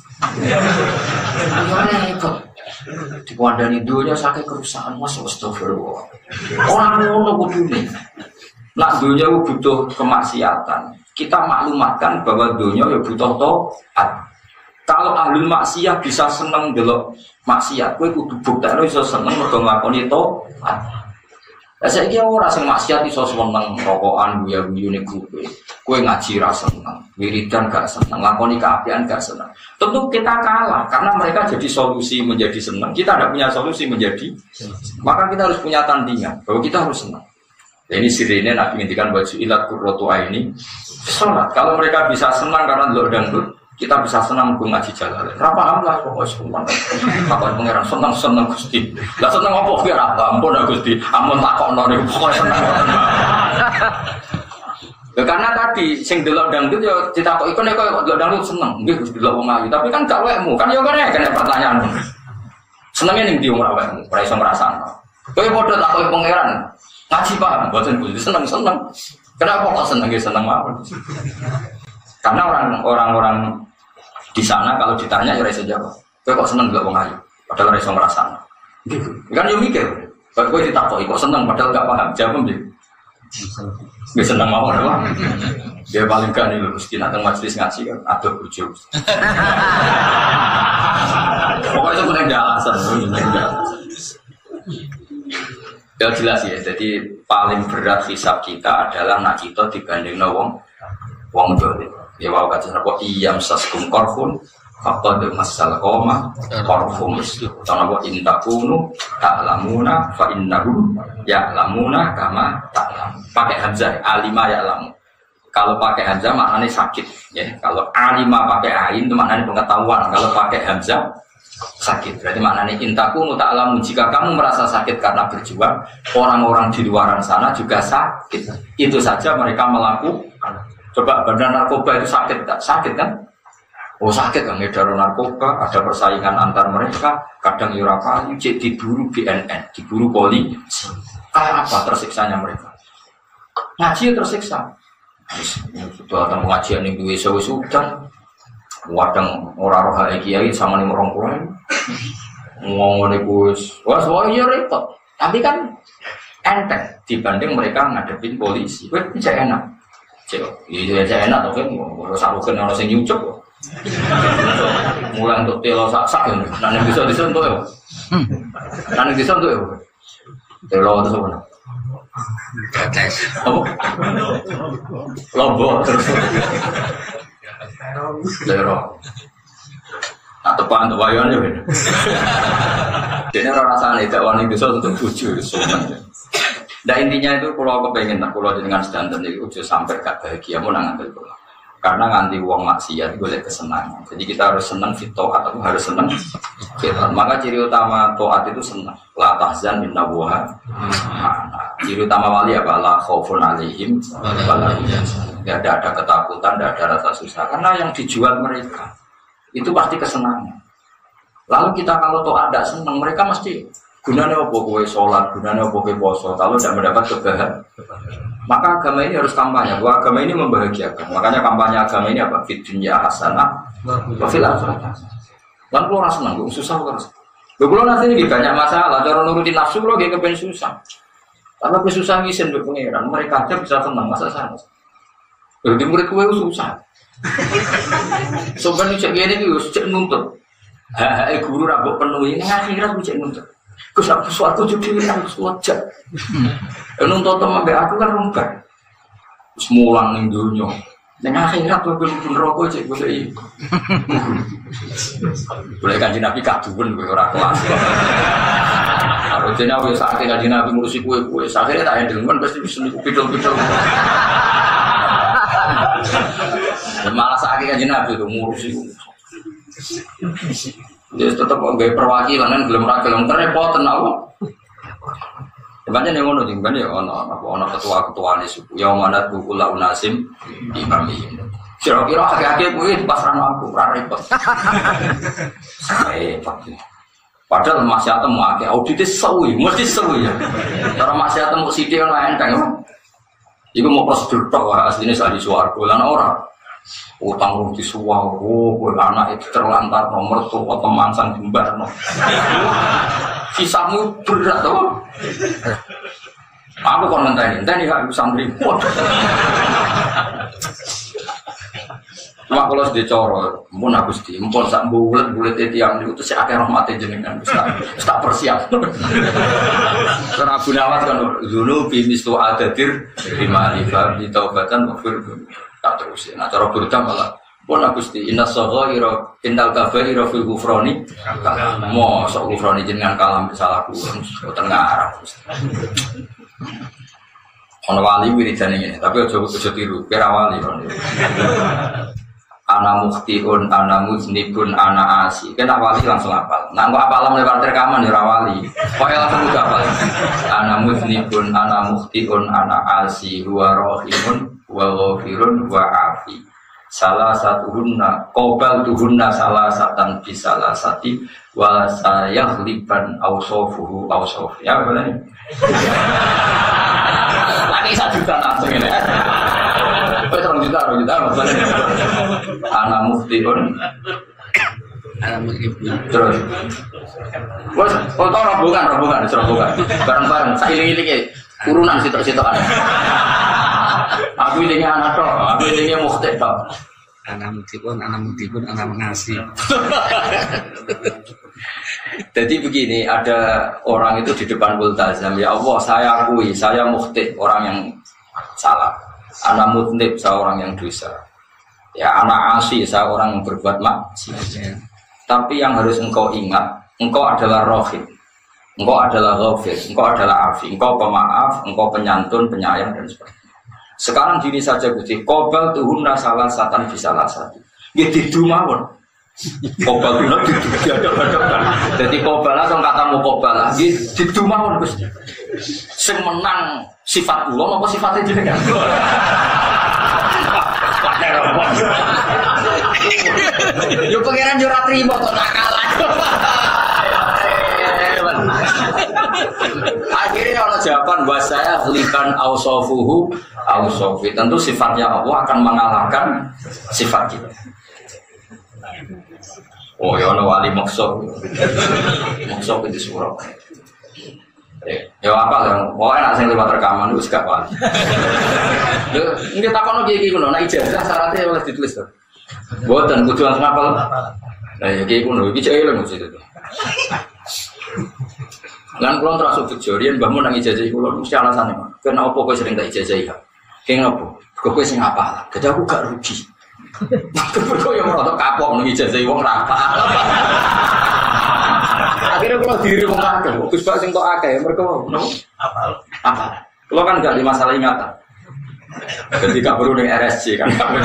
Di kandani dunia saking kerusakan masuk astagfirullah. Orang ngono kudune. Nak dunia butuh kemaksiatan. Kita maklumatkan bahwa dunia ya butuh taat. Kalau ahli maksiat bisa seneng delok maksiat, kowe kudu buktekno iso seneng mergo nglakoni taat. Lah saiki ora sing maksiat iso seneng rokokan guyu-guyune kowe. Kowe ngaji ra seneng, wiridan gak seneng, lakoni keapian gak seneng. Tentu kita kalah karena mereka jadi solusi menjadi seneng. Kita tidak punya solusi menjadi. Maka kita harus punya tandingan bahwa kita harus senang. Nah, ini sirine Nabi ngendikan baju ilat qurratu aini salat. Kalau mereka bisa senang karena delok dangdut, kita bisa senang gue ngaji jalan. Ra paham lah kok semua. Apa pangeran senang-senang Gusti. Lah seneng apa kowe ra paham pun Gusti. Amun takokno niku pokoke seneng. Ya, karena tadi sing delok dangdut ya ditakoki kon kok delok dangdut seneng. Nggih Gusti delok wong ayu, tapi kan gak wekmu. Kan ya kene kene pertanyaan. Senenge ning ndi wong ra wekmu? Ora iso ngrasakno. Kowe padha tak kowe pangeran. Ngaji paham, boten kudu seneng-seneng. Kenapa kok seneng ya seneng mawon? Karena orang-orang di sana kalau ditanya ya ora iso jawab. Kowe kok seneng gak wong ayu? Padahal ora iso ngrasakno. Gitu. Kan yo mikir. Kok kowe ditakoki kok seneng padahal gak paham. Jawab piye? Wis seneng mawon apa? Dia paling kan lho mesti nang majelis ngaji kan ada bojo. Pokoknya itu punya alasan. Ya jelas ya, jadi paling berat hisab kita adalah nak kita dibanding wong wong dolim. Ya wau kata napa iyam saskum korfun faqad masal qoma korfum mislu. Tanapa intakunu ta'lamuna fa innahu ya'lamuna kama ta'lam. Pakai hamzah alima ya'lamu. Kalau pakai hamzah maknanya sakit ya. Kalau alima pakai ain itu maknanya pengetahuan. Kalau pakai hamzah sakit. Berarti maknanya intakunu ta'lamu, jika kamu merasa sakit karena berjuang, orang-orang di luaran sana juga sakit. Itu saja mereka melakukan. Coba bandar narkoba itu sakit tak? Sakit kan? Oh sakit kan, ngedar narkoba, ada persaingan antar mereka, kadang yurapali, diburu B N N, diburu polisi. Kayak apa tersiksanya mereka? Ngaji tersiksa. Sudah ada pengajian yang duwe sewu-sudan. Wadang ora roh hae kiai sama ning merongkulan. Ngomong niku wis, wes wae ya repot. Tapi kan enteng dibanding mereka ngadepin polisi. Wes bisa enak. Cek, iya aja enak to kan. Ora saruken ono sing nyucuk. Mulai untuk telo sak-sak ya. Nek bisa disentuh ya. Nek disentuh ya. Telo itu apa? Protes. Apa? Lombok terus. Lero. Nah tepan untuk wayangnya kan. Jadi rasanya tidak wani bisa untuk tujuh. Nah intinya itu kalau kepengen, nah kalau dengan sedanten itu udah sampai gak bahagia mau ngambil pulang. Karena nganti uang maksiat boleh kesenangan. Jadi kita harus senang fitoat atau harus senang fitoat. Maka ciri utama toat itu senang. La tahzan minna buha. Ciri utama wali apa? La khaufun alaihim. Tidak ada, ada ketakutan, tidak ada rasa susah. Karena yang dijual mereka itu pasti kesenangan. Lalu kita kalau toat tidak senang, mereka mesti gunanya apa kowe sholat, gunanya apa kowe poso. Kalau tidak mendapat kebahagiaan, maka agama ini harus kampanye. Bahwa agama ini membahagiakan. Makanya kampanye agama ini apa? Fid dunya hasanah, wa fil akhirati hasanah. Lan kula ora seneng, susah kok. Lho kula nanti iki banyak masalah, cara nurutin nafsu kula nggih kepen susah. Karena kowe susah ngisin mbek pangeran, mereka aja bisa tenang, masa sana. Lho di murid kowe susah. Soben cek ngene iki wis cek nuntut. Ha guru ra mbok penuhi ning akhirat cek nuntut. Kus aku suatu jadi yang suaja. Nuntut teman be aku kan rungkat. Semulang ning dunya. Ning akhirat kowe pun rokok cek boleh. Boleh kanjeng Nabi kaduwen kowe ora kelas. Kalau jenenge wis sakit kanjeng Nabi ngurusi kowe-kowe, sakire tak endelmen pasti wis niku pidol-pidol. Malah sakit kanjeng Nabi itu ngurusi. Dia tetap nggak perwakilan kan belum rakyat yang terrepot apa? Sebenarnya yang ngono juga nih ono apa ono ketua ketua nih suku yang mana buku lau nasim di kami. Kira-kira akhir-akhir gue pasrah aku repot. Saya pakai. Padahal masih ada mau akhir auditnya sewi, mesti sewi ya. Cara masih ada mau sidik yang lain kan? Iku mau prosedur tok aslinya saya di suaraku lan orang. Utang rugi suwau, oh, gue anak itu terlantar nomor tuh, teman sang jembar no. Kisahmu berat tuh. Aku kon ngenteni, ngenteni gak santri. Cuma kalau sedih coro, pun aku sedih, pun sak bulet bulet etiam itu si akeh rahmati jenengan, tak persiap. Karena Abu Nawas kan dulu bimis tu adadir lima lima di taubatan wakfir. Tak terus ya. Nah cara berita malah pun aku sih inna saghaira innal kabaira fil ghufrani mo sok ghufrani jenengan kalam salahku boten ngarang. Ono wali wiridane ngene tapi aja aja tiru kira wali kon. Ana mukhtiun ana muznibun ana asi. Kena wali langsung hafal. Nah kok apalah lewat rekaman ya wali. Pokoke langsung udah hafal. Ana muznibun ana mukhtiun ana asi huwa rahimun wa ghafirun wa afi. salah satuhunna qabal tuhunna salah satan bi salah sati wa sayaghliban awsafuhu awsaf. Ya benar ini. Lagi satu juta langsung ini. Betul juta, juta maksudnya. Ana muftiun. Ana muftiun. Terus. Wes, foto rombongan, rombongan, rombongan. Bareng-bareng, sailing-iling urunan sitok-sitokan. Aku ini anak toh, aku ini mufti toh. Anak muftiun, anak muftiun, anak mengasih. Jadi begini, ada orang itu di depan multazam, ya Allah saya akui, saya mufti, orang yang salah. Anak mutnib, saya orang yang dosa. Ya anak asih, saya orang yang berbuat maksiat. Tapi yang harus engkau ingat, engkau adalah rohim, engkau adalah ghafir, engkau adalah afi, engkau pemaaf, engkau penyantun, penyayang dan sebagainya. Sekarang gini saja Gusti, qobal tuhunna salah satan bisalah satu. Nggih didu mawon. Qobal tuhunna didu diadap-adapkan. Dadi qobal atau katamu qobal nggih didu mawon Gusti. Sing menang sifat kula apa sifate jenengan? Yo pengiran yo ora trimo kok tak kalah. Akhirnya Allah jawaban bahwa saya likan ausofuhu ausofi. Tentu sifatnya Allah akan mengalahkan sifat kita. Oh ya Allah wali maksud maksud itu surah. Ya apa kan? Pokoknya nak sing lewat rekaman itu gak wali. Lho, nggih takono iki iki ngono, nek ijazah syaratnya oleh ditulis to. Mboten kudu langsung hafal. Lah ya iki ngono, iki cek lho mesti itu. Lan kula terasuk bejo, riyen mbahmu nang ijazah iku lho mesti alasane, Mas. Kenapa kowe sering tak ijazah iki? Keng opo? Kowe sing hafal. Dadi aku gak rugi. Kok yo ora kapok nang ijazah wong ra hafal. Akhirnya kula diri wong akeh, Gus Pak sing tok akeh mergo nopo? Hafal. Hafal. Kula kan gak di masalah ingatan. Jadi gak perlu dengan R S C kan.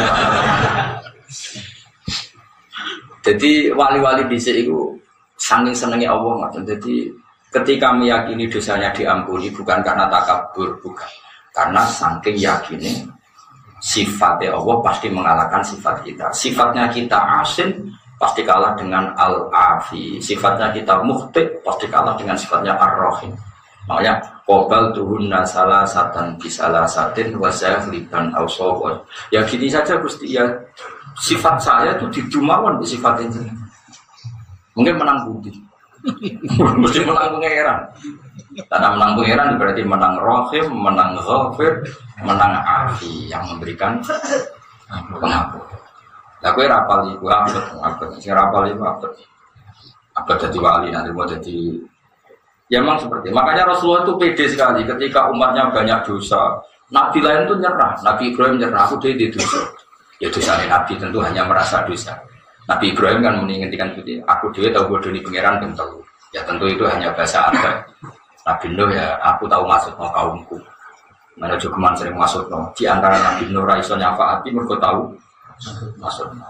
Jadi wali-wali dhisik iku saking senenge Allah ngoten. Jadi ketika meyakini dosanya diampuni bukan karena takabur, bukan. Karena saking yakini sifatnya Allah pasti mengalahkan sifat kita. Sifatnya kita asin pasti kalah dengan al-afi. Sifatnya kita mukhti pasti kalah dengan sifatnya ar-rahim. Makanya qobal tuhunna salah satan bisalah satin wasaya liban awsawon. Ya gini saja Gusti, ya sifat saya itu didumawan di sifat ini. Mungkin menang budi. Mesti menang pangeran. Karena menang pangeran berarti menang rahim, menang ghafir, menang afi yang memberikan pengampun. Lah kowe rapal iku abot, abot sing rapal iku abot. Abot dadi wali nanti mau jadi. Ya memang seperti. Makanya Rasulullah itu pede sekali ketika umatnya banyak dosa. Nabi lain itu nyerah, Nabi Ibrahim nyerah, aku dia dosa. Ya dosanya Nabi tentu hanya merasa dosa. Nabi Ibrahim kan mengingatkan putih, aku dia tahu bodoh di pangeran tentu. Ya tentu itu hanya bahasa Arab. Nabi Nuh ya, aku tahu maksud no kaumku. Mana juga sering masuk no. Di antara Nabi Nuh raiso nyafaati mereka tahu maksud no.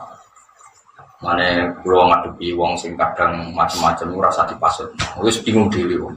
Mana pulau ngadepi wong sing kadang macam-macam rasa dipasut. Wis bingung diri wong.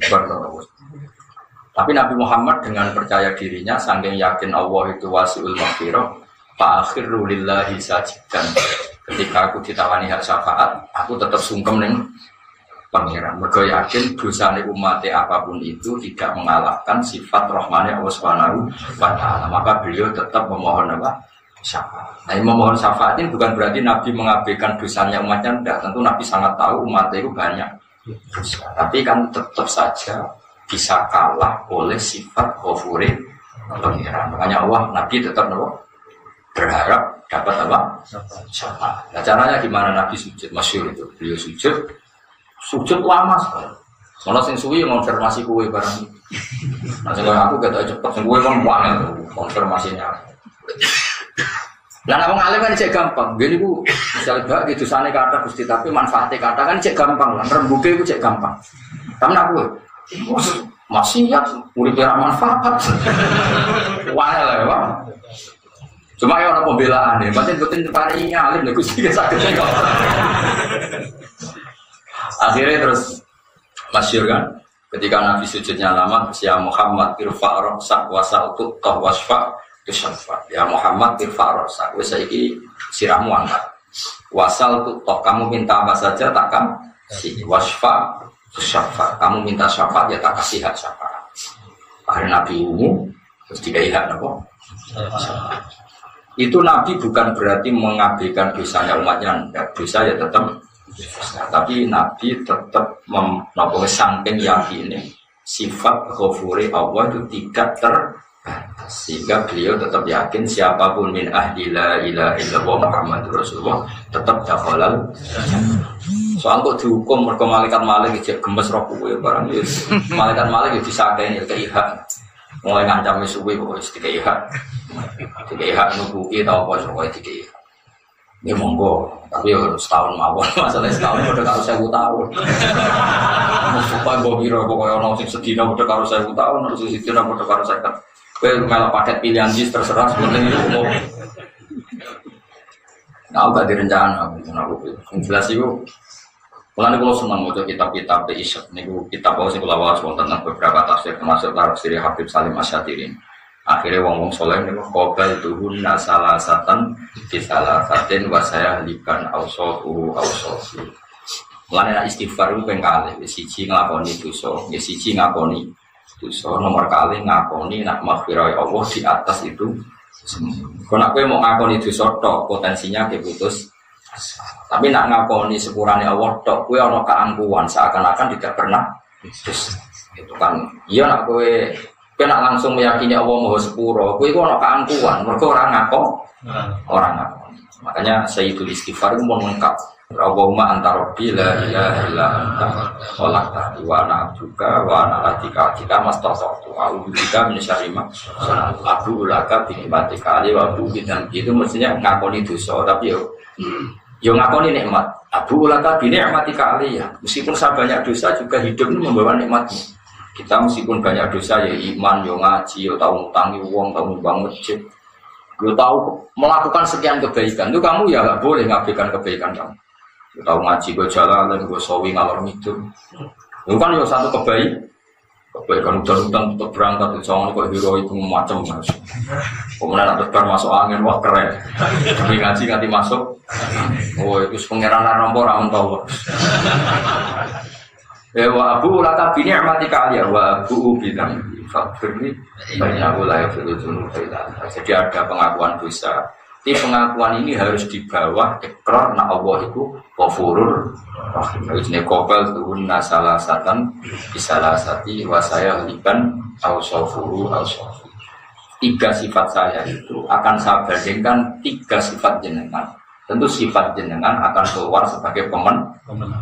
Tapi Nabi Muhammad dengan percaya dirinya saking yakin Allah itu wasiul maghfirah, fa akhiru lillahi sajidan. Ketika aku ditawani hak syafaat, aku tetap sungkem ning pangeran. Mergo yakin dosane umat apapun itu tidak mengalahkan sifat rahmane Allah Subhanahu wa taala. Maka beliau tetap memohon apa? Syafaat. Nah, memohon syafaat ini bukan berarti Nabi mengabaikan dosanya umatnya, tidak. Tentu Nabi sangat tahu umatnya itu banyak dosa. Tapi kan tetap saja bisa kalah oleh sifat ghafure pengiran. Makanya Allah, Nabi tetap no, berharap dapat apa? Syafaat. Nah, caranya gimana Nabi sujud? Masyhur itu. Beliau sujud, sujud lama sekali. Kalau sing suwi konfirmasi kue barang. Nah, sekarang aku kata cepat, sing kue kan banget konfirmasinya. Lah nek wong alim kan cek gampang. Ngene iku misale bak gitu sane kata Gusti tapi manfaate kata kan cek gampang lah. Rembuke iku cek gampang. Tapi nek kowe masih ya urip ora manfaat. Wah lah ya. Cuma ya ana pembelaan ya, berarti betul paling alim lho Gusti saged kok. Akhirnya terus masyhur kan ketika Nabi sujudnya lama, ya Muhammad irfa' ra'sak wasal tuqah wasfa syafaat. Ya Muhammad irfa' ra'sak. Wis saiki sirahmu angkat. Wasal tuh toh kamu minta apa saja tak kan si wasfa syafaat. Kamu minta syafaat ya tak kasih hak syafaat. Akhirnya Nabi umum terus dikai hak apa? Itu Nabi bukan berarti mengabaikan dosanya umatnya. Enggak, dosa ya tetap. Nah, tapi Nabi tetap menopo saking yakin sifat ghafuri Allah itu tidak terbatas sehingga beliau tetap yakin siapapun min ahli la ilaha illallah Muhammadur Rasulullah tetap dakhalal. Soal kok dihukum mergo malaikat malik iki gemes roh kowe barang iki. Malaikat malik iki disakeni keihat. Mulai ngancam suwe kok wis dikeihat. Dikeihat nubuki ta apa kok dikeihat. Ya monggo, tapi ya setahun mawon, masalah setahun udah karo seribu tahun. Supaya gue kira pokoknya orang sing sedina udah karo seribu tahun, harus sedina udah karo seket. Gue malah paket pilihan jis terserah, sebenarnya itu umum. Nah, gak direncana, aku yang jelas itu. Mulanya kalau senang mau kitab-kitab di Isyad, ini kitab bahwa sih kalau awal tentang beberapa tafsir, termasuk tafsir Habib Salim Asyatirin. Akhirnya wong-wong soleh ini kobal tuhun nasalah satan disalah satin wasaya liban ausohu ausohu. Mulanya istighfar itu pengkali, siji ngakoni dosa, siji ngakoni dosa, nomor kali ngakoni nak maghfirah Allah di atas itu. Kalau aku mau ngakoni dosa tok potensinya keputus. Tapi nak ngakoni sepurane Allah tok, kue ono keangkuhan seakan-akan tidak pernah dosa. Itu kan, iya nak kue kena langsung meyakini Allah Maha Sepuro, kowe iku ana keangkuhan, mergo ora ngakon, ora ngakon. Makanya Sayyidul Istighfar itu mau lengkap. Allahumma anta rabbi la ilaha illa anta khalaqtani wa ana abduka wa ana latika kita mastata'tu a'udzu bika min syarri ma sana'tu laka bi ni'matika ali wa bu bidan itu mestinya ngakoni dosa tapi yo yo ngakoni nikmat. Abu laka bi ni'matika ali ya. Meskipun saya banyak dosa juga hidup ini membawa nikmatnya. Kita meskipun banyak dosa ya iman, ya ngaji, ya tahu ngutangi uang, tahu nyumbang masjid, ya tahu melakukan sekian kebaikan. Itu kamu ya nggak boleh ngabaikan kebaikan kamu. Ya tahu ngaji, gue jalan, gue sawi ngalor itu. Itu kan ya satu kebaikan. Kebaikan udah-udah tetap berangkat, jangan kok hero itu macam macam. Kemudian nak tebar masuk angin, wah keren. Tapi ngaji nganti masuk, oh itu pengeran nombor, aman tahu. Ya wa abu laka bi ni'matika ya wa abu bilang fakirni banyak wilayah filuzun. Jadi ada pengakuan dosa. Ini pengakuan ini harus di bawah ikrar na Allah itu ghafurur rahim. Ini qabal tuhun nasalah satan bisalah sati wa saya liban au safuru au safu. Tiga sifat saya itu akan saya bandingkan tiga sifat jenengan. Tentu sifat jenengan akan keluar sebagai pemen pemenang.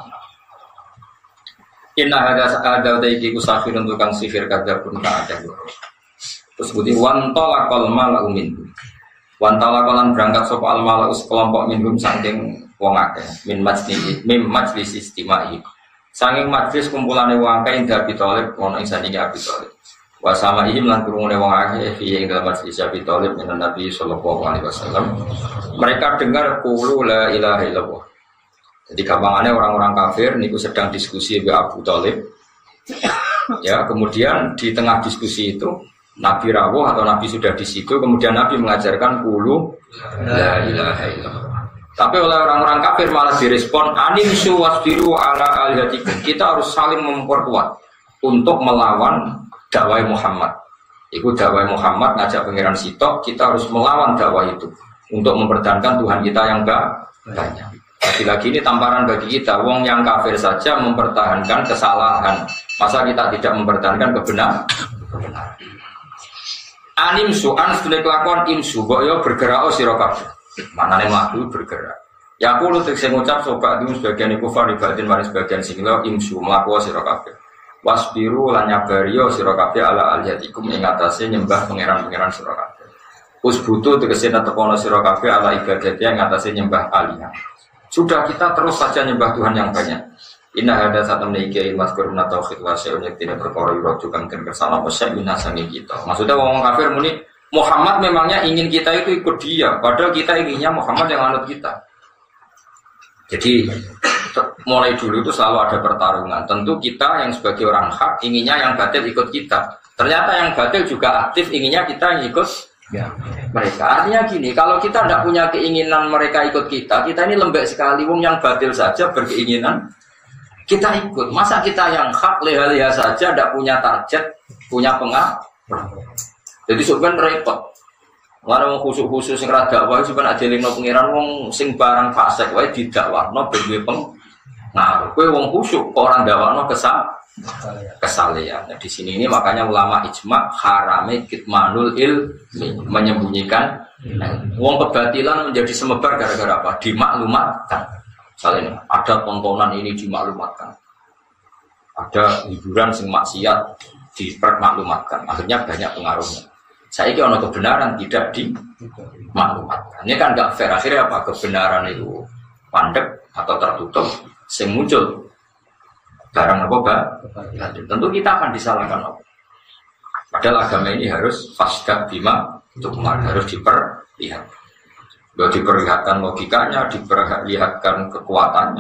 Inna ada ada daiki kusafir untuk kang sihir kada pun tak ada. Terus budi wantala kal malau minhum. Wantala kalan berangkat sapa al malau sekelompok minhum saking wong akeh min majlis min majlis istimai. Saking majlis kumpulane wong akeh ing Abi Thalib ono ing sandinge Abi Thalib. Wa sama ihim lan krungune wong akeh fi ing dalam majlis Abi Thalib min Nabi sallallahu alaihi wasallam. Mereka dengar qulu la ilaha illallah. Jadi gampangannya orang-orang kafir niku sedang diskusi dengan Abu Thalib. Ya, kemudian di tengah diskusi itu Nabi rawuh atau Nabi sudah di situ, kemudian Nabi mengajarkan qulu la ilaha illallah. Tapi oleh orang-orang kafir malah direspon animsu wasbiru ala alihatikum. Kita harus saling memperkuat untuk melawan dakwah Muhammad. Itu dakwah Muhammad ngajak pangeran Sitok, kita harus melawan dakwah itu untuk mempertahankan Tuhan kita yang banyak. Lagi-lagi ini tamparan bagi kita. Wong yang kafir saja mempertahankan kesalahan. Masa kita tidak mempertahankan kebenaran? Kebenaran. Animsu an sudah kelakuan imsu. Boyo bergerak oh sirokab. Mana nih makhluk bergerak. Ya aku lu trik saya ngucap sobat itu sebagian kufar ibatin maris sebagian singlo imsu melakukan sirokab. Wasbiru lanyabario sirokab ala aliyatikum ingatasi nyembah pangeran-pangeran sirokab. Usbutu tegesin atau kono sirokab ala ibadatnya ingatasi nyembah aliyah. Sudah kita terus saja nyembah Tuhan yang banyak. Inna hada satam neiki maskur menatauhid wasya'un yang tidak berkoro yurojukan dan kersana wasya'un nasangi kita. Maksudnya orang kafir muni Muhammad memangnya ingin kita itu ikut dia, padahal kita inginnya Muhammad yang anut kita. Jadi mulai dulu itu selalu ada pertarungan. Tentu kita yang sebagai orang hak inginnya yang batil ikut kita. Ternyata yang batil juga aktif inginnya kita yang ikut Ya. mereka. Artinya gini, kalau kita tidak punya keinginan mereka ikut kita, kita ini lembek sekali. Wong yang batil saja berkeinginan kita ikut. Masa kita yang hak leha-leha saja tidak punya target, punya pengaruh. Jadi sebenarnya repot. Lalu wong khusus-khusus sing ra dakwah sebenarnya ajelingno pangeran wong sing barang fasik wae didakwahno ben duwe pengaruh. Kowe wong khusyuk kok ora dakwahno kesal kesalehan. Nah, di sini ini makanya ulama ijma harame kitmanul ilmi, menyembunyikan wong kebatilan menjadi semebar gara-gara apa? Dimaklumatkan. Misalnya ada tontonan ini dimaklumatkan, ada hiburan sing maksiat dipermaklumatkan, akhirnya banyak pengaruhnya. Saya ini ono kebenaran tidak dimaklumatkan. Ini kan nggak fair. Akhirnya apa? Kebenaran itu pandek atau tertutup, sing muncul barang apa bah? Tentu kita akan disalahkan. Padahal agama ini harus fasdak bima tukmar, harus diperlihat. Bahwa diperlihatkan logikanya, diperlihatkan kekuatannya.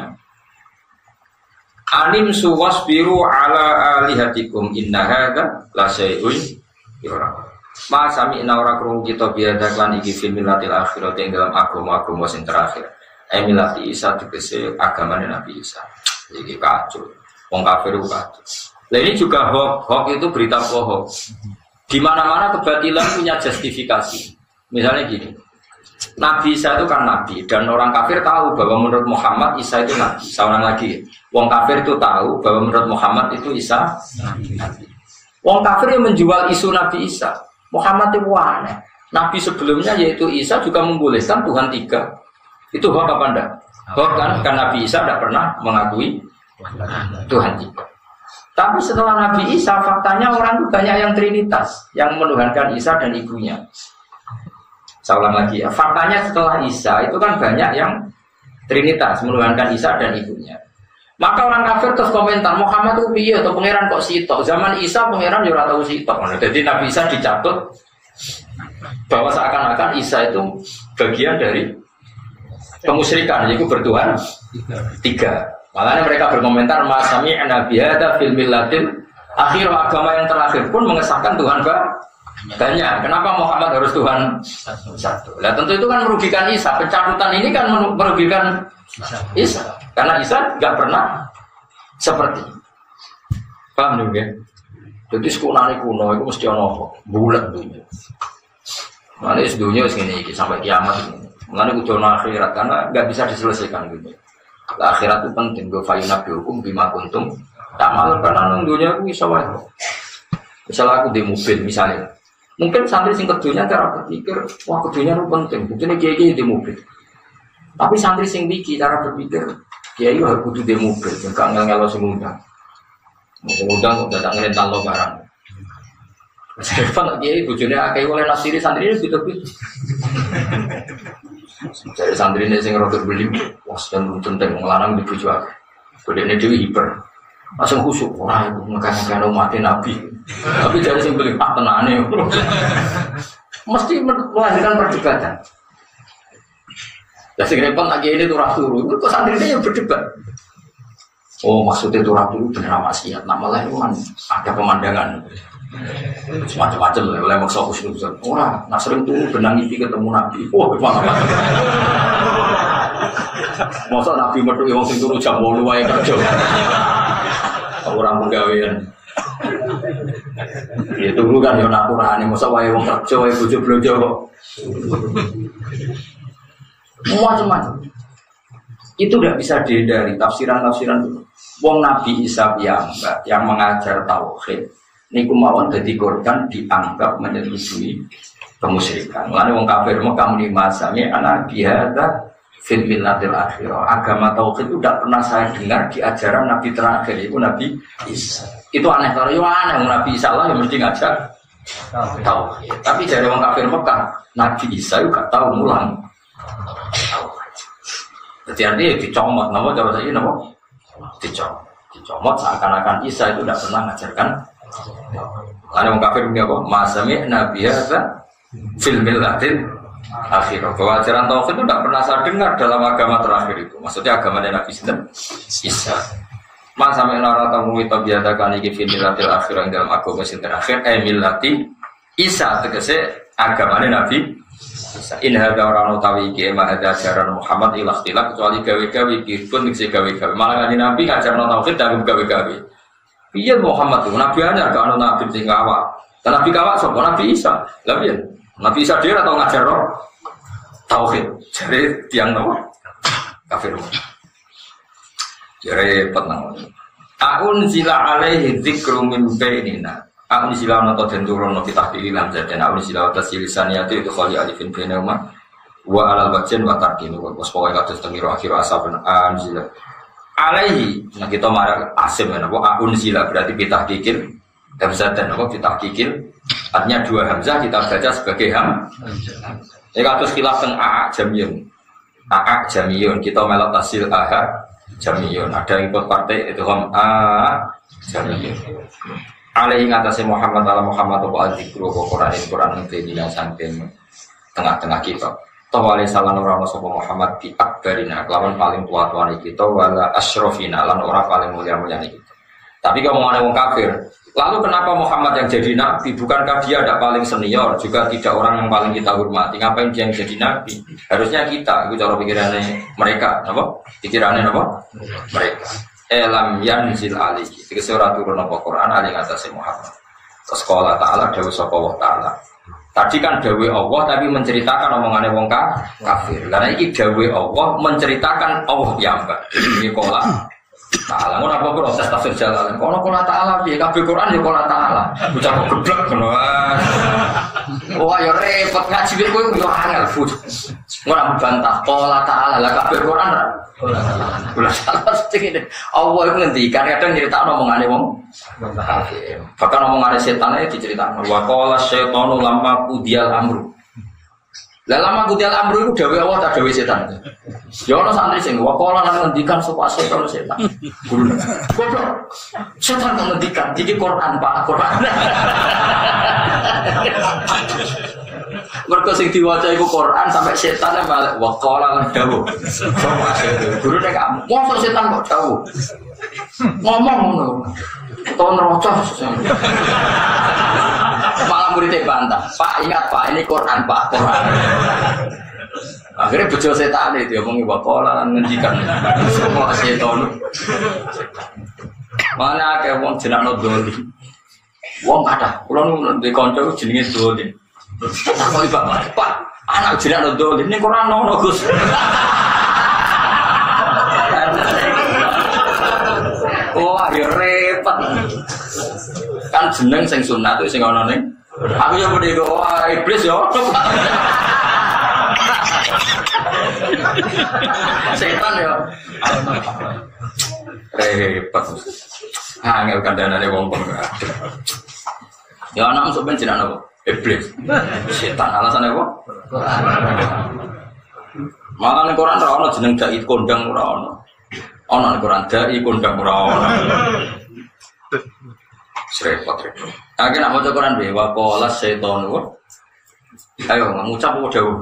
Alim suwas biru ala alihatikum inna hadza la syai'un yura. Ma sami'na ora krungu kita biada lan iki fil millatil akhirah ing dalam agama-agama sing terakhir. Ai millati Isa tegese agamane Nabi Isa. Iki kacau. Wong kafir itu kacau. Nah ini juga hoax, hoax itu berita bohong. Di mana-mana kebatilan punya justifikasi. Misalnya gini, Nabi Isa itu kan Nabi dan orang kafir tahu bahwa menurut Muhammad Isa itu Nabi. Seorang lagi, wong kafir itu tahu bahwa menurut Muhammad itu Isa Nabi. Wong kafir yang menjual isu Nabi Isa, Muhammad itu aneh. Nabi sebelumnya yaitu Isa juga membolehkan Tuhan tiga. Itu hoax apa enggak? Hoax kan? Karena Nabi Isa tidak pernah mengakui Tuhan tiga. Tapi setelah Nabi Isa, faktanya orang itu banyak yang trinitas, yang menuhankan Isa dan ibunya. Saya ulang lagi ya, faktanya setelah Isa itu kan banyak yang trinitas, menuhankan Isa dan ibunya. Maka orang kafir terus komentar, Muhammad itu piye atau pangeran kok sitok? Zaman Isa pangeran ya ora tau sitok. Jadi Nabi Isa dicatut bahwa seakan-akan Isa itu bagian dari kemusyrikan, yaitu bertuhan tiga. Makanya mereka berkomentar masami nabi ada fil millatil akhir, agama yang terakhir pun mengesahkan Tuhan banyak. Kenapa Muhammad harus Tuhan satu? Nah tentu itu kan merugikan Isa. Pencatutan ini kan merugikan Isa. Karena Isa nggak pernah seperti. Paham juga? Jadi sekunani kuno itu mesti ono bulat dunia. Mana dunia segini sampai kiamat ini. Mana kudu akhirat karena nggak bisa diselesaikan gitu. Lah akhirat itu penting, gue fayunab dihukum bima kuntum tak malu karena nunggunya aku bisa wae. Misalnya aku di mobil misalnya, mungkin santri sing kedunya cara berpikir, wah kedunya itu penting, buktinya kiai kiai di mobil. Tapi santri sing biki cara berpikir, kiai harus kudu di mobil, jangan ngel-ngelo sing undang. Sing undang kok datang ngental lo barang. Saya pak kiai bujurnya akeh oleh nasiri santri ini gitu-gitu. Dari santri ini sing rotor beli, wah dan tentang ngelarang di bujuk aku. Kodenya dewi hiper, langsung khusyuk. Wah, ngekang-ngekang mati nabi. Tapi dari sing beli pak tenane, mesti melahirkan perdebatan. Ya sing repot lagi ini turah turu, itu santri ini yang berdebat. Oh maksudnya turah turu bener maksiat, nama lain kan ada pemandangan. Macam-macam lah, oleh maksa khusus. Orang nak sering tuh benang itu ketemu Nabi. Wah, gimana? Masa Nabi metu yang sing turu jam bolu wae kerja. Orang pegawaian. Ya tunggu kan yo naturane, masa wae wong kerja wae bojo blojo kok. Macam-macam. Itu tidak bisa dihindari tafsiran-tafsiran itu. Wong Nabi Isa yang yang mengajar tauhid niku mawon dadi korban dianggap menyetujui kemusyrikan. Mulane wong kafir Mekah muni masami ana bihadza fil millatil akhirah. Agama tauhid itu tidak pernah saya dengar di ajaran Nabi terakhir itu Nabi Isa. Itu aneh kalau yo aneh Nabi Isa lah yang mesti ngajar tauhid. Tapi dari wong kafir Mekah Nabi Isa juga tahu mulang tauhid. Jadi artinya dicomot, nama cara saya nama dicomot, dicomot seakan-akan Isa itu tidak pernah mengajarkan. Karena orang kafir punya apa? Masami Nabi Isa fil millatil akhirah. Bahwa ajaran tauhid itu tidak pernah saya dengar dalam agama terakhir itu. Maksudnya agama Nabi Isa. Masami nara tamu itu biadakan iki fil millatil akhirah dalam agama yang terakhir. Eh millati Isa tegese agamane Nabi Isa. In hadza orang utawi iki ma hadza ajaran Muhammad ila ikhtilaf kecuali gawe-gawe iki pun iki gawe-gawe. Malah kanjeng Nabi ngajarno tauhid dan gawe-gawe. Piye Muhammad itu Nabi anyar gak ono nabi sing kawak. Dan Nabi kawak sapa? Nabi Isa. Lah piye? Nabi Isa dhewe atau ngajarno tauhid. Jare tiang nopo? Kafir. Jare petang. Aun zila alaihi dzikru min bainina. Aun zila nata den turun kita pilihan dan aun zila tasilisaniyati itu khali alifin bainahuma wa alal batin wa tarkin wa pokoke kados tengiro akhir asabun an zila. Alaihi nah kita marang asim ya napa aun zila berarti kita kikil hamzah dan napa kita kikil artinya dua hamzah kita baca sebagai ham. Ya kados khilaf teng a jamiyun. A jamiyun kita melok tasil aha jamiyun ada yang ikut partai itu ham a jamiyun alaihi ngatasi Muhammad ala Muhammad wa al-zikru wa Quran Quran yang santen tengah-tengah kita tawali salan ora ono sapa Muhammad bi akbarina kelawan paling tua-tuane kita wala asyrafina lan ora paling mulia-mulia kita. Tapi kalau mau wong kafir, lalu kenapa Muhammad yang jadi nabi? Bukankah dia tidak paling senior, juga tidak orang yang paling kita hormati? Ngapain dia yang jadi nabi? Harusnya kita, itu cara pikirannya mereka, apa? Pikirannya apa? Mereka. Elam yanzil alihi. Itu surah turun apa Quran ali ngatasi Muhammad. Sekolah Ta'ala dawu sapa wa Ta'ala. Tadi kan dawe Allah tapi menceritakan omongannya wong kafir. Karena ini dawe Allah menceritakan Allah yang mbak. Ini kola Ta'ala, ngono apa proses tafsir jalan? Kono kola Ta'ala piye? Kabeh Quran ya kola Ta'ala. Bocah kok geblek ngono wae. Wah, ya repot ngaji kowe yo angel, Bu. Ora membantah kola Ta'ala, lah kabeh Quran ra. Kola Ta'ala. Kola Ta'ala sing Allah iku ngendikan kadang nyeritakno omongane wong kafir. Bahkan omongane setan iki diceritakno. Wa qala syaitanu lamma qudial amru. Lah lama kudial amru itu dawe Allah tak dawe setan. Ya ono santri sing wakola nang ngendikan sapa setan setan. Guru. Goblok. Setan ngendikan iki Quran Pak, Quran. Mergo sing diwaca iku Quran sampai setan balik wakola nang dawu. Sapa setan. Guru nek mosok setan kok dawu. Ngomong ngono. Utawa nerocos. Malah muridnya bantah, Pak ingat Pak ini Quran Pak Quran. Akhirnya bejo setan itu omongi wakola lan ngendikan semua setan. Mana kayak wong jenakno doli. Wong kathah, kula nu ndek kanca jenenge doli. Kok iba Pak, anak jenakno doli ning Quran ono Gus. Wah, ya repot. Kan jeneng sing sunat itu sing ana ning aku yo muni wah iblis yo. Setan yo. Repot. Angel kandhanane wong kok. Ya ana sok ben jeneng apa? Iblis. Setan alasane apa? Malah ning Quran ora ana jeneng dai kondang ora ana. Ana ning Quran dai kondang ora ana. Repot repot. Akhirnya nak maca Quran be wa qala syaitanu. Ayo ngucap apa dawuh.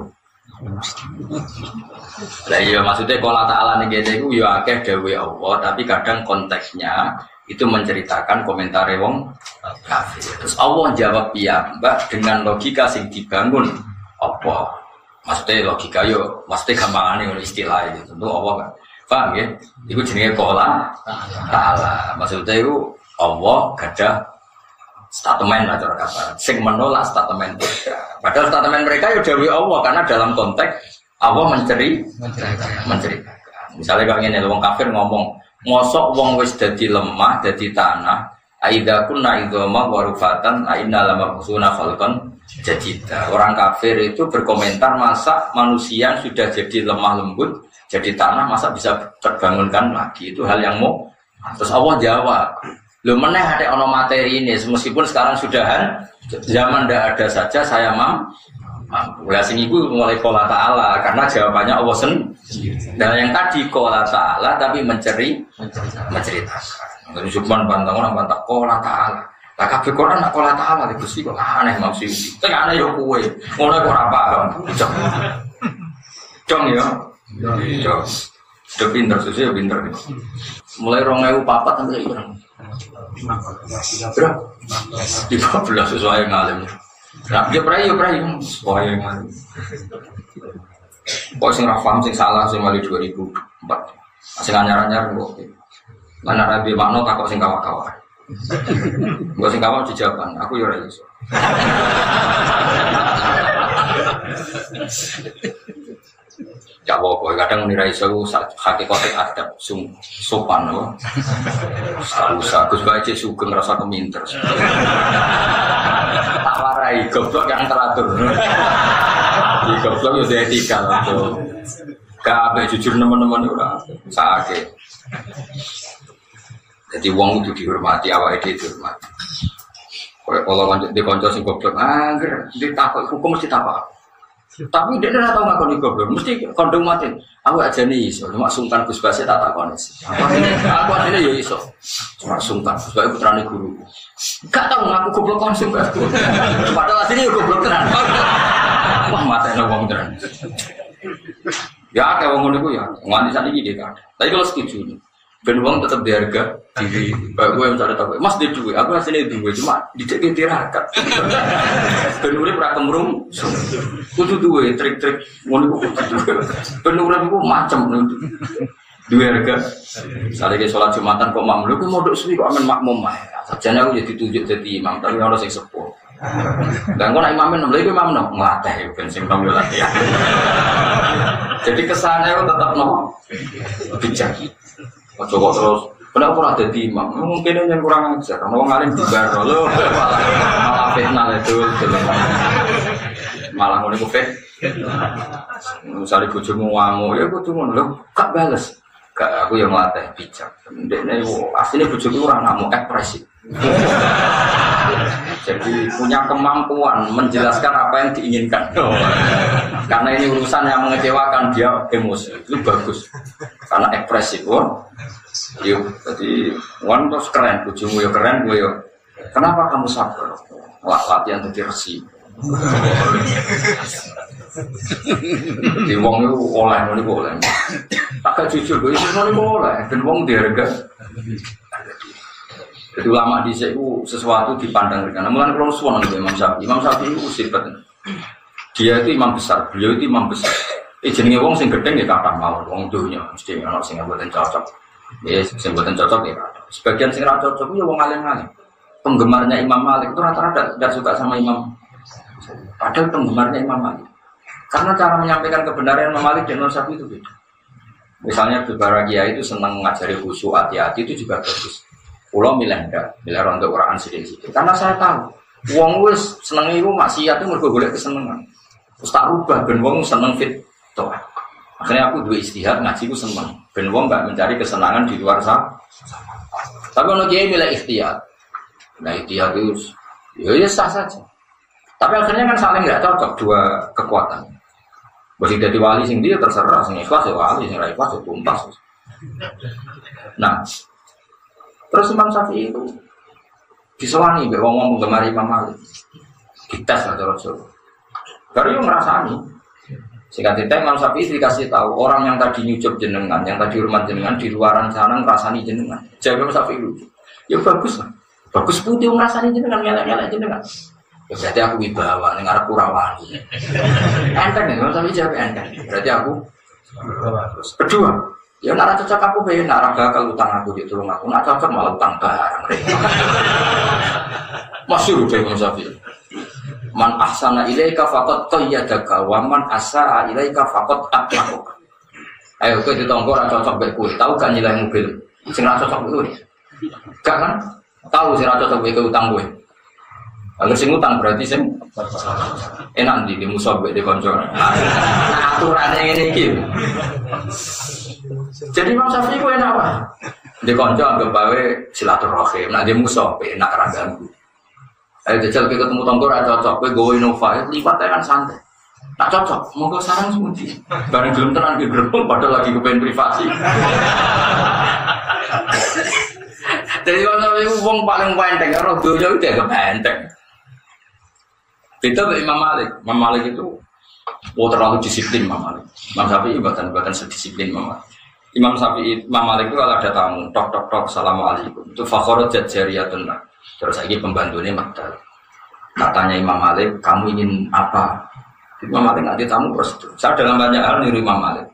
Lah iya maksudnya qala ta'ala niki iku ya akeh dawuhe Allah tapi kadang konteksnya itu menceritakan komentar wong kafir. Terus Allah jawab iya Mbak dengan logika sing dibangun apa? Maksudnya logika yo mesti gampangane ngono istilah itu. Tentu Allah kan. Paham ya? Iku jenenge qala ta'ala. Maksudnya itu Allah gada statement lah cara kata. Sing menolak statement mereka. Padahal statement mereka ya dewi Allah karena dalam konteks Allah menceri, menceritakan. Misalnya kalau ini wong kafir ngomong, ngosok wong wis dadi lemah, dadi tanah, aida kunna idoma warufatan, aina lama kusuna falcon jadida. Orang kafir itu berkomentar masa manusia sudah jadi lemah lembut, jadi tanah masa bisa terbangunkan lagi. Itu hal yang mau. Terus Allah jawab. Lu meneh ada ono materi ini, meskipun sekarang sudahan zaman ndak ada saja saya mam mampu. Lah sing iku mulai qala ta'ala karena jawabannya Allah sendiri. Dan yang tadi qala ta'ala tapi menceri menceritakan. Ngene Subhan bantang ora bantah qala ta'ala. Lah kabeh Quran nak qala ta'ala iki Gusti kok aneh maksud iki. Teng aneh yo kowe. Ngono kok ora paham. Dong ya. Yo. Sudah pinter, sudah pinter. Mulai rong ewu papat sampai sekarang. Berapa? lima belas sesuai ngalim. Nah, dia prai ya prai. Wah, yang kok sing ra paham sing salah sing mali dua ribu empat. Sing anyar-anyar kok. Lan ora duwe makna takok sing kawak-kawak. Mbok sing kawak dijawaban, aku ya ora iso. Ya apa kadang nira iso hakikate adab sum sopan loh. Usah Gus Bae sugeng rasa keminter. Tak warai goblok yang teratur. Di goblok yo etika lho. Kabeh jujur teman-teman ora sakake. Jadi wong itu dihormati, awake dhewe dihormati. Kayak kalau lanjut di kanca sing goblok, angger ditakok hukum mesti takok. Tapi dia ora tau ngakoni goblok, mesti kondong mati. Aku aja nih iso, cuma sungkan Gus Base tak takoni. Aku asline ya iso. Cuma sungkan, sebab putrane guru. Gak tau ngaku goblok konsum. Padahal asline ya goblok tenan. Wah, matene wong tenan. Ya kayak wong ngono iku ya, nganti sakniki iki kan. Tapi kalau setuju nih. Ben wong tetep diharga diri. Bae gue mencari tahu. Mas di duwe, aku asline duwe cuma dicek tirakat. Ben urip ra kemrung. Kudu duwe trik-trik ngono iku kudu duwe. Ben urip iku macem ngono. Duwe harga. Misale ke salat Jumatan kok makmum, ku modok suwi kok amen makmum ae. Sajane aku ya ditunjuk dadi imam, tapi ono sing sepuh. Dan kok nek imamen lha iku imam no nglatih ben sing tampil latihan. Jadi kesane itu tetap no bijak. Ojo kok terus kenapa ora dadi imam? Mungkin yang kurang ajar. Ono wong alim dibar lho malah malah fitnah itu. Malah ngono iku fit. Misale bojomu ngamuk ya kudu ngono lho, gak bales. Gak aku yang nglatih bijak. Ndekne asline bojoku ora ngamuk ekspresif. Jadi punya kemampuan menjelaskan apa yang diinginkan. Karena ini urusan yang mengecewakan dia emosi. Itu bagus. Karena ekspresif. Wah. Yuk, jadi wan terus keren, bojomu ya keren, gue ya. Kenapa kamu sabar? Lah latihan jadi resi. Di wong itu oleh, ini boleh. Agak jujur, gue ini boleh. Dan wong diharga. Jadi ulama di sini sesuatu dipandang dengan. Namun kalau suara dari Imam Syafi'i, Imam Syafi'i itu sifat. Dia itu imam besar, beliau itu imam besar. Eh jenenge wong sing gedeng ya kathah mawon, wong dunya mesti ana sing mboten cocok. Ya sing mboten cocok ya. Sebagian sing ra cocok ya wong alim-alim. Penggemarnya Imam Malik itu rata-rata tidak suka sama Imam. Padahal penggemarnya Imam Malik. Karena cara menyampaikan kebenaran Imam Malik dan Imam Syafi'i itu beda. Misalnya beberapa kiai itu senang mengajari khusyuk, hati-hati itu juga bagus. Pulau milih enggak, milih rontok Quran sedikit-sedikit. Karena saya tahu, wong wis seneng itu maksiat itu mergo golek kesenengan. Terus tak rubah ben wong seneng fit toh. Akhirnya aku dua istihad ngaji ku seneng. Ben wong enggak mencari kesenangan di luar sana. Tapi ono kiai milih ikhtiyat. Nah ikhtiyat itu ya, ya sah saja. Tapi akhirnya kan saling enggak cocok dua kekuatan. Bagi dari wali sing dia terserah, sing ikhlas ya wali, sing ra ikhlas ya tuntas. Nah, terus Imam Syafi'i itu disewani mbek wong-wong penggemar Imam Malik. Kita sadar Rasul. Baru yang ngrasani. Singkat cerita Imam Syafi'i dikasih tahu orang yang tadi nyucup jenengan, yang tadi hormat jenengan di luaran sana ngrasani jenengan. Jawab Imam Syafi'i lucu. Ya bagus lah. Bagus putih ngrasani jenengan, ngelak-ngelak jenengan. Ya berarti aku wibawa ning arep kurawani. Enteng Imam Syafi'i jawab enteng. Berarti aku kedua. Ya nak cocok aku bae nak bakal utang aku di tulung aku. Nak cocok malah utang barang. Masyhur Imam Syafi'i. Man ahsana ilaika faqad qayyadaka wa man asaa ilaika faqad aqlaqaka. Ayo kowe ditonggo ora cocok bae kowe. Tahu gak nilai mobil? Sing ora cocok kowe. Gak kan? Tahu sing ora cocok kowe utang kowe. Agar sing utang berarti sing enak ndi di musuh di kanca. Nah, aturane ngene iki. Jadi Imam Syafi'i ku enak apa? Di kanca anggap bae silaturahim, nek di musuh enak ra ganggu. Ayo jajal ke ketemu tonggo ra cocok, kowe gowo Innova, liwat kan santai. Tak cocok, monggo sarang semuti. Bareng gelem tenan ki grepol padahal lagi kepen privasi. Jadi kalau itu wong paling enteng, roh dunia itu agak enteng. Beda dengan Imam Malik. Imam Malik itu oh, terlalu disiplin Imam Malik. Imam Syafi'i bahkan bahkan sedisiplin Imam Malik. Imam Syafi'i, Imam Malik itu kalau ada tamu, tok tok tok, assalamualaikum. Itu fakhorat jariyatun. Terus lagi pembantunya madal. Katanya Imam Malik, kamu ingin apa? Imam Malik nggak ditamu prosedur. Saya dalam banyak hal niru Imam Malik.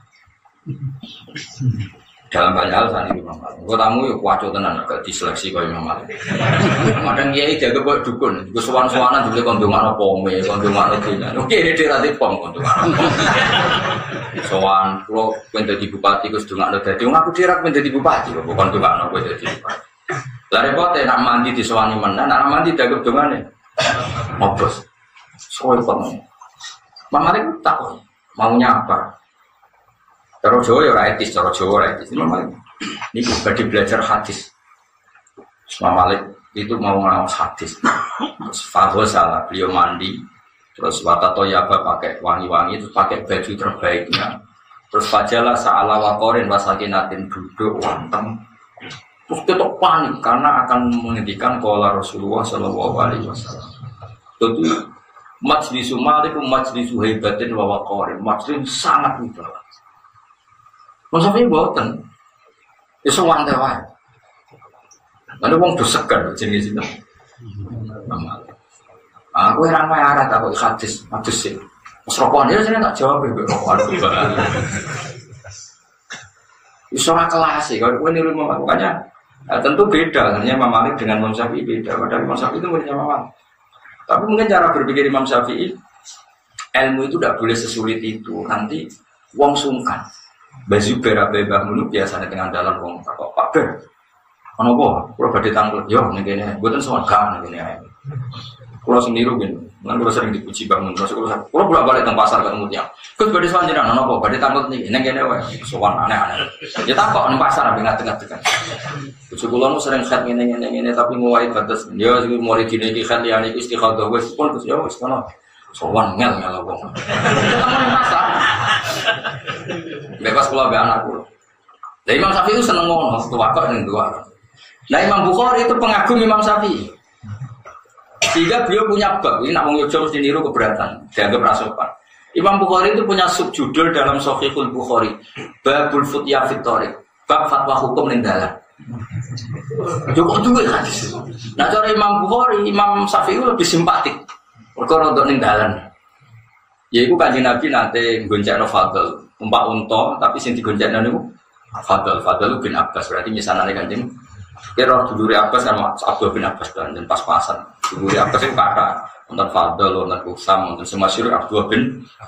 Dalam banyak hal saya niru Imam Malik. Gue tamu yuk waco tenan agak diseleksi kau Imam Malik. Kadang kiai jaga buat dukun. Gue sowan-sowanan juga kondongan pome, kondongan dunia. Oke, ini dia nanti pom kondongan. Sowan, kalau menjadi bupati, gue sedang ada jadi. Aku dirak menjadi bupati, bukan kondongan gue jadi bupati. Lah repotnya nak mandi di sewani mana, nak mandi jaga dongane. Ngobos. Soal pom. Imam Malik tak maunya apa? Cara Jawa ya ora etis, cara Jawa ora etis. Imam Malik ini bagi belajar hadis. Imam Malik itu mau ngawas hadis. Terus fahwa salah, beliau mandi. Terus watatoyaba pakai wangi-wangi, terus pakai baju terbaiknya. Terus fajalah sa'ala waqorin wasakinatin duduk wantem. Terus ketok panik karena akan menghentikan qala Rasulullah sallallahu alaihi wasallam. Itu majlisu Malik majlisu haibatin wa waqarin. Majlis sangat wibawa. Maksudnya mboten. Iso wante wae. Lalu wong dosekan jenis itu. Malik. Aku ora wae arah tak kok hadis, hadis sih. Wes rokokan ya jenenge tak jawab mbek rokokan bae. Iso ora kelas e, kalau kowe niru makanya tentu beda. Sebenarnya Imam Malik dengan Imam Syafi'i beda. Padahal Imam Syafi'i itu muridnya Imam Malik. Tapi mungkin cara berpikir Imam Syafi'i, ilmu itu tidak boleh sesulit itu. Nanti wong sungkan. Baju berabe bangun biasanya dengan dalam wong kok Pak Ber. Ono apa? Kulo badhe tanglet yo ngene. Mboten swarga ngene. Kulo sendiri ben. Lan kulo sering dipuji bangun terus kulo kulo bolak-balik teng pasar ketemu tiyang. Gus badhe sowan jenengan ono apa? Badhe tanglet niki ning kene wae. Sowan aneh-aneh. Ya takok nang pasar ben ngateng-ngateng. Bojo kula nu sering khat ngene-ngene ngene tapi nguwai batas. Ya murid dine iki khat liyane iki istikhadah wis pun Gus ya wis kono. Sowan ngel-ngel wong. Nang pasar. Bebas kula mbek anak kula. Lah Imam Syafi'i itu seneng ngono, tuwakok ning dua. Nah Imam Bukhari itu pengagum Imam Syafi'i. Sehingga beliau punya bab, ini nak wong Yogyakarta mesti niru keberatan, dianggap rasopan. Imam Bukhari itu punya subjudul dalam Shahihul Bukhari, Babul Futya fit Thariq, bab fatwa hukum ning dalan. Cukup duwe hadis. Nah cara Imam Bukhari, Imam Syafi'i lebih simpatik. Perkara untuk ning dalan. Yaiku Kanjeng Nabi nate goncengno Fadl, numpak unta tapi sing digoncengno niku Fadl, Fadl bin Abbas berarti misalane Kanjeng kira dulure Abbas sama Abdul bin Abbas dan pas-pasan. Dulure Abbas itu kata wonten Fadl, wonten Kusam, wonten semasyhur Abdul bin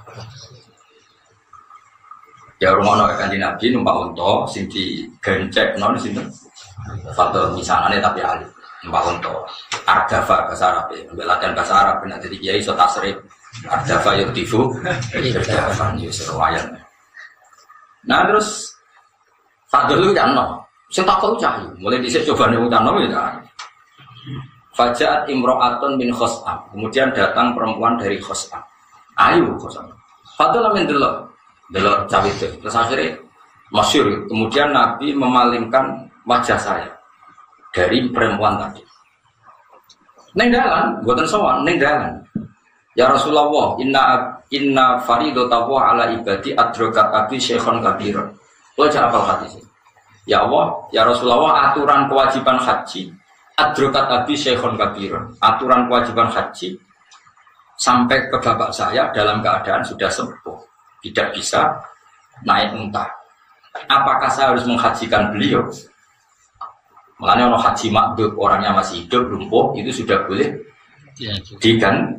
ya rumono Kanjeng Nabi numpak unta sing digoncengno sinten Fadl misalane tapi alif numpak unta. Ardafa bahasa Arab ya, latihan bahasa Arab ben dadi kiai iso tasrif. Ardafa yutifu Ardafa yusrawayan. Nah terus Fadl itu kan no sing takok cah mulai dhisik cobane utano ya. Fajat imro'atun min Khos'am. Kemudian datang perempuan dari Khos'am. Ayu Khos'am. Fadl amin delok delok cah itu. Terus akhirnya masyhur. Kemudian Nabi memalingkan wajah saya dari perempuan tadi. Neng dalan, buatan sowan, neng dalan. Ya Rasulullah, inna inna faridotahu ala ibadi adrokat abi syekhon kabir. Lo jangan apal hadis. Ya Allah, ya Rasulullah, aturan kewajiban haji adrokat abi syekhon kabir. Aturan kewajiban haji sampai ke bapak saya dalam keadaan sudah sepuh, tidak bisa naik unta. Apakah saya harus menghajikan beliau? Makanya orang haji makdub, orangnya masih hidup, lumpuh, itu sudah boleh digan.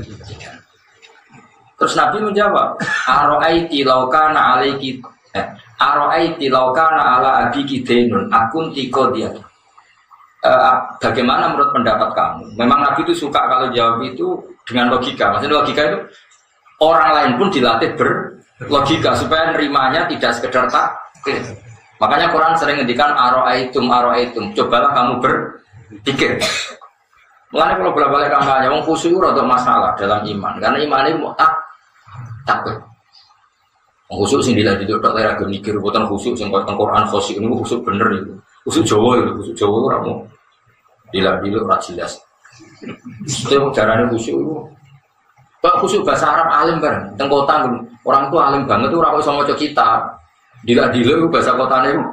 Terus Nabi menjawab, Aro'aiti laukana alaiki eh, Aro'aiti laukana ala abiki denun akun tiko dia. Uh, bagaimana menurut pendapat kamu? Memang Nabi itu suka kalau jawab itu dengan logika. Maksudnya logika itu orang lain pun dilatih berlogika supaya nerimanya tidak sekedar taklid. Makanya Quran sering ngendikan aro'aitum aro'aitum. Cobalah kamu berpikir. Mulanya kalau bolak-balik kampanye, wong khusyuk itu ada masalah dalam iman. Karena iman ini mau tak takut. Wong khusyuk sing dilatih itu tak lagi mikir. Bukan khusyuk sing kau Quran khusyuk ini khusyuk bener itu. Khusyuk Jawa itu, khusyuk Jawa itu ramu. Dilatih itu jelas. Itu caranya khusyuk itu. Pak khusyuk bahasa Arab alim bareng. Tengkota orang itu alim banget itu orang sama cok kita. Dila-dila itu bahasa kotanya itu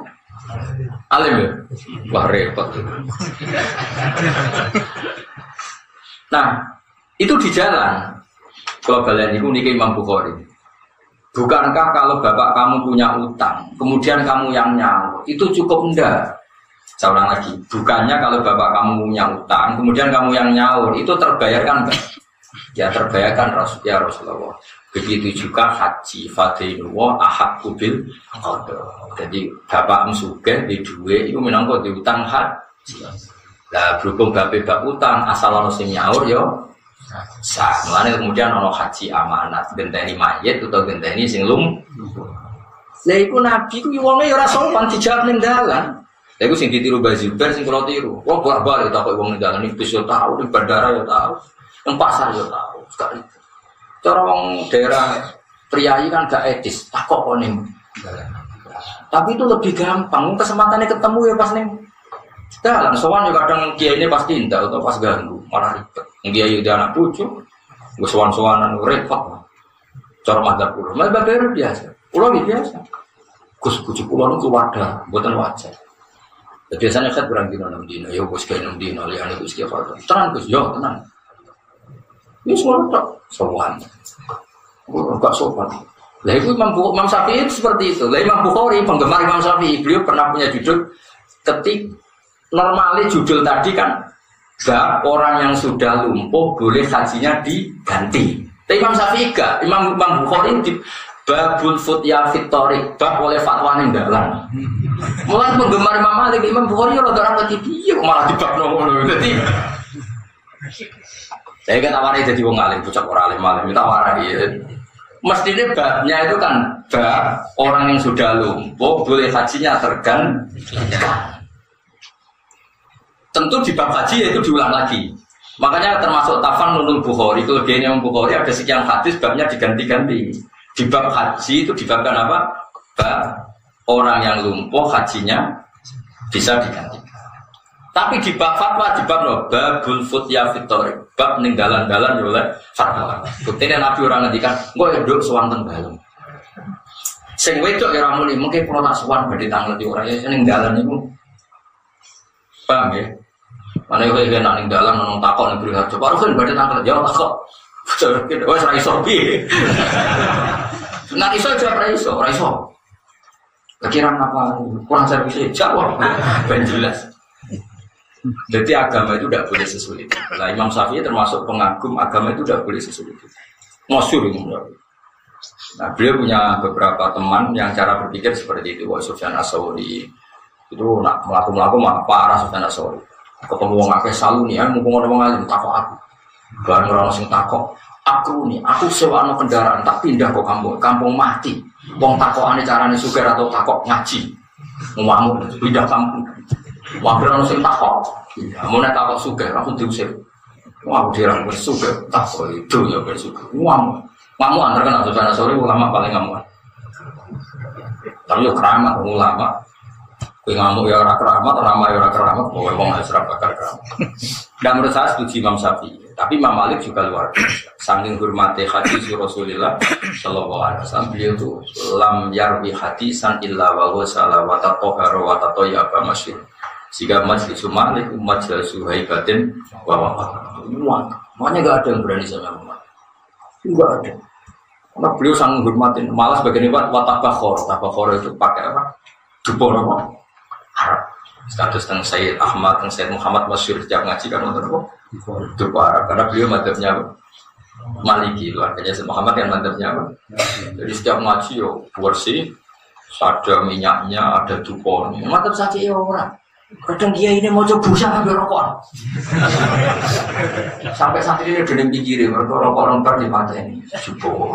alim ya? Wah repot itu. Nah, itu di jalan. Kalau kalian itu niki Imam Bukhari. Bukankah kalau bapak kamu punya utang, kemudian kamu yang nyaur, itu cukup enggak? Saya ulang lagi, bukannya kalau bapak kamu punya utang, kemudian kamu yang nyaur, itu terbayarkan enggak? Ya terbayarkan ya Rasulullah. Begitu juga haji fadilullah ahad kubil qadar. Jadi bapak sugih di duwe itu minangka diutang haji. Lah berhubung bapak bab utang asal ono sing nyaur yo sah. Mulane kemudian ono haji amanat genteni mayit utawa genteni sing lum. Lah iku nabi ku wonge yo ora sopan dijawab ning dalan. Lah iku sing ditiru Mbah Zubair sing kula tiru. Wong bolak-balik takok wong ning dalan iki bis yo tau, ning bandara yo tau, ning pasar yo tau. Sekali. Cara wong daerah priayi kan gak etis, takok kok ning dalan. Tapi itu lebih gampang, kesempatannya ketemu ya pas ning dalan. Sowan yo kadang kiai ini pasti indah atau pas ganggu, malah ribet. Dia itu anak cucu, gue sowan-sowanan repot. Cara madzhab kula, madzhab baru biasa. Kula biasa. Gus cucu kula niku wadah, mboten wajar. Biasanya saya kurang dino enam dino, yo Gus kene enam dino, liyane Gus ki apa. Tenang Gus, yo tenang. Wis ngono tok, sowan. Enggak sopan. Lah itu Imam Imam Syafi'i seperti itu. Lah Imam Bukhari penggemar Imam Syafi'i, beliau pernah punya judul ketik normalnya judul tadi kan bab orang yang sudah lumpuh boleh hajinya diganti. Tapi Imam Syafi'i gak, Imam Imam Bukhari di babul futya fitorik bab oleh fatwa ning dalan. Mulai penggemar Imam Malik, Imam Bukhari ora ora ngerti piye malah di bab ngono. Dadi saya kan awalnya jadi wong alim, bocah ora alim alim kita warai. Mestinya babnya itu kan bab orang yang sudah lumpuh boleh hajinya tergantikan. Tentu di bab haji itu diulang lagi. Makanya termasuk Tafanul Bukhari, kelebihannya Imam Bukhari ada sekian hadis babnya diganti-ganti. Di bab haji itu dibabkan apa? Bab orang yang lumpuh hajinya bisa digantikan. Tapi di bab fatwa di bab no, babul futya fitorik, bab ninggalan-galan oleh fatwa. Buktinya Nabi orang ngendikan, engko nduk sewanteng dalem. Sing wedok ya ramuni, mungkin kalau tak sowan badhe tanglet ora ya ninggalan niku. Paham ya? Mana yang kayak nak ning dalam nong takok ning beri harga. Baru kan badhe tanglet jawab takok. Wes ra iso piye. Nak iso jawab ra iso, ra iso. Pikiran apa? Kurang servis jawab. Ben jelas. Jadi agama itu tidak boleh sesulit. Nah, Imam Syafi'i termasuk pengagum agama itu tidak boleh sesulit. Masyhur itu. Nah, beliau punya beberapa teman yang cara berpikir seperti itu. Wah, Sufyan Ats-Tsauri itu nak melaku-melaku mah parah Sufyan Ats-Tsauri. Ketemu wong akeh salu nih, mumpung ono wong alim takok aku. Bareng ora sing takok, aku nih, aku sewano kendaraan tak pindah ke kampung, kampung mati. Wong takokane carane sugih atau takok ngaji. Ngomong pindah kampung. Wakil orang sing takok, mau nak takok sugih, langsung diusir. Wah, dia orang bersugih, takok itu ya bersugih. Wah, kamu antar kenal Sufyan Ats-Tsauri ulama paling ngamuan. Tapi yo keramat ulama. Kowe ngamuk ya ora keramat, ramah ya ora keramat, kowe wong asraf bakar keramat. Dan menurut saya setuju Imam Syafi'i, tapi Imam Malik juga luar biasa. Saking hormati hadis Rasulullah sallallahu alaihi wasallam, beliau itu lam yarwi hadisan illa wa ghusala wa tatahhara wa tatayyaba masyhur. Jika majlis Malik, majlis Suhaibatin, wah, makanya nggak ada yang berani sama Malik, nggak ada. Karena beliau sangat menghormatin, malah sebagian ini watabakhor, tabakhor itu pakai apa? Dupor apa? Arab. Status tentang Sayyid Ahmad, tentang Sayyid Muhammad masyhur setiap ngaji kan untuk apa? Dupor Arab, karena beliau madzhabnya apa? Maliki, itu artinya Sayyid Muhammad yang madzhabnya apa? Jadi setiap ngaji yo bersih, ada minyaknya, ada dupornya. Madzhab saja ya orang. Kadang dia ini mau coba busa ambil rokok. Sampai saat ini udah dipikiri, mereka rokok lempar di mata ini. Cukup.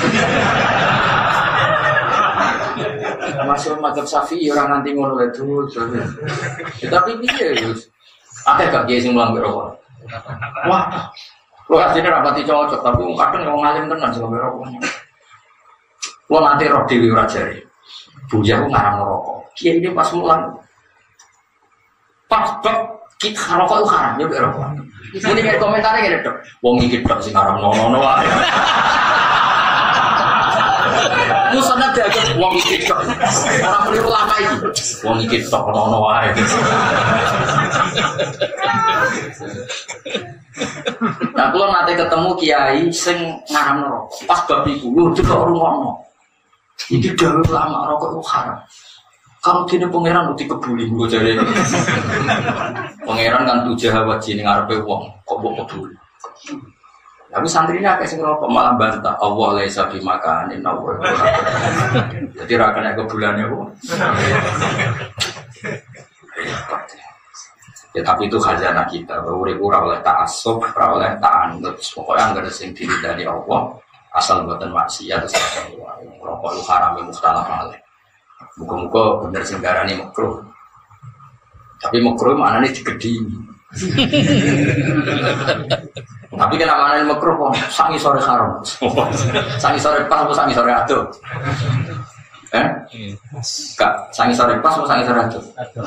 Masuk madzhab Syafi'i orang nanti ngono itu. Tapi dia Gus. Akeh gak dia sing mulang rokok. Wah. Lo asline rapati cocok, tapi kadang wong alim tenan sing ngombe rokok. Lo nanti roh dhewe ora jare. Bujah ku ngarang rokok. Kiai ini pas mulang pas bab kita rokok itu haram ya rokok. Jadi kayak komentarnya kayak dok, wong iki dok sing haram nono wae. Musnad aja wong iki dok. Orang beli ulama iki. Wong iki dok nono wae. Nah, kalau nanti ketemu kiai sing ngaram rokok, pas bab iku lho delok rungono. Iki dawuh lama rokok itu haram. Kamu dene pangeran uti kebuli nggo jare. Pangeran kan tujuh hawaji ning ngarepe wong, kok mbok kebuli. Tapi santrinya kayak sing rokok malah bantah Allah laisa bi makanin nawar. Jadi ra kena kebulane kok. Ya tapi itu khazanah kita, urip ora oleh ta'assub, ora oleh ta'anut. Pokoknya anggere sing diridani Allah, asal mboten maksiat terus rokok lu haram mukhtalaf alaih. Muga-muga bener sing darani makruh. Tapi makruh maknane digedhi. Tapi kena maknane makruh kok sangi sore haram. Sangi sore pas apa sangi sore adoh? Eh? Kak, sangi sore pas apa sangi sore adoh?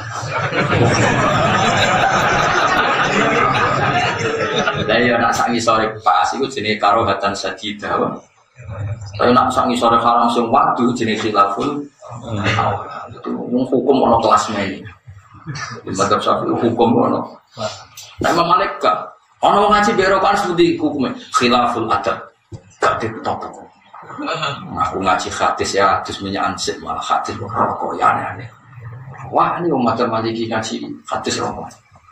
Lah ya nak sangi sore pas iku jenenge karohatan sadidah. Tapi nak sangi sore haram sing waktu jenenge khilaful. Itu hukum ono kelas ini. Di madzhab Syafi'i hukum ono. Nah Imam Malik gak ono ngaji berokan studi hukumnya khilaful adab. Gak ditotok. Aku ngaji hadis ya hadis minyak ansik malah hadis rokok ya aneh-aneh. Wah ini umat Maliki ngaji hadis rokok.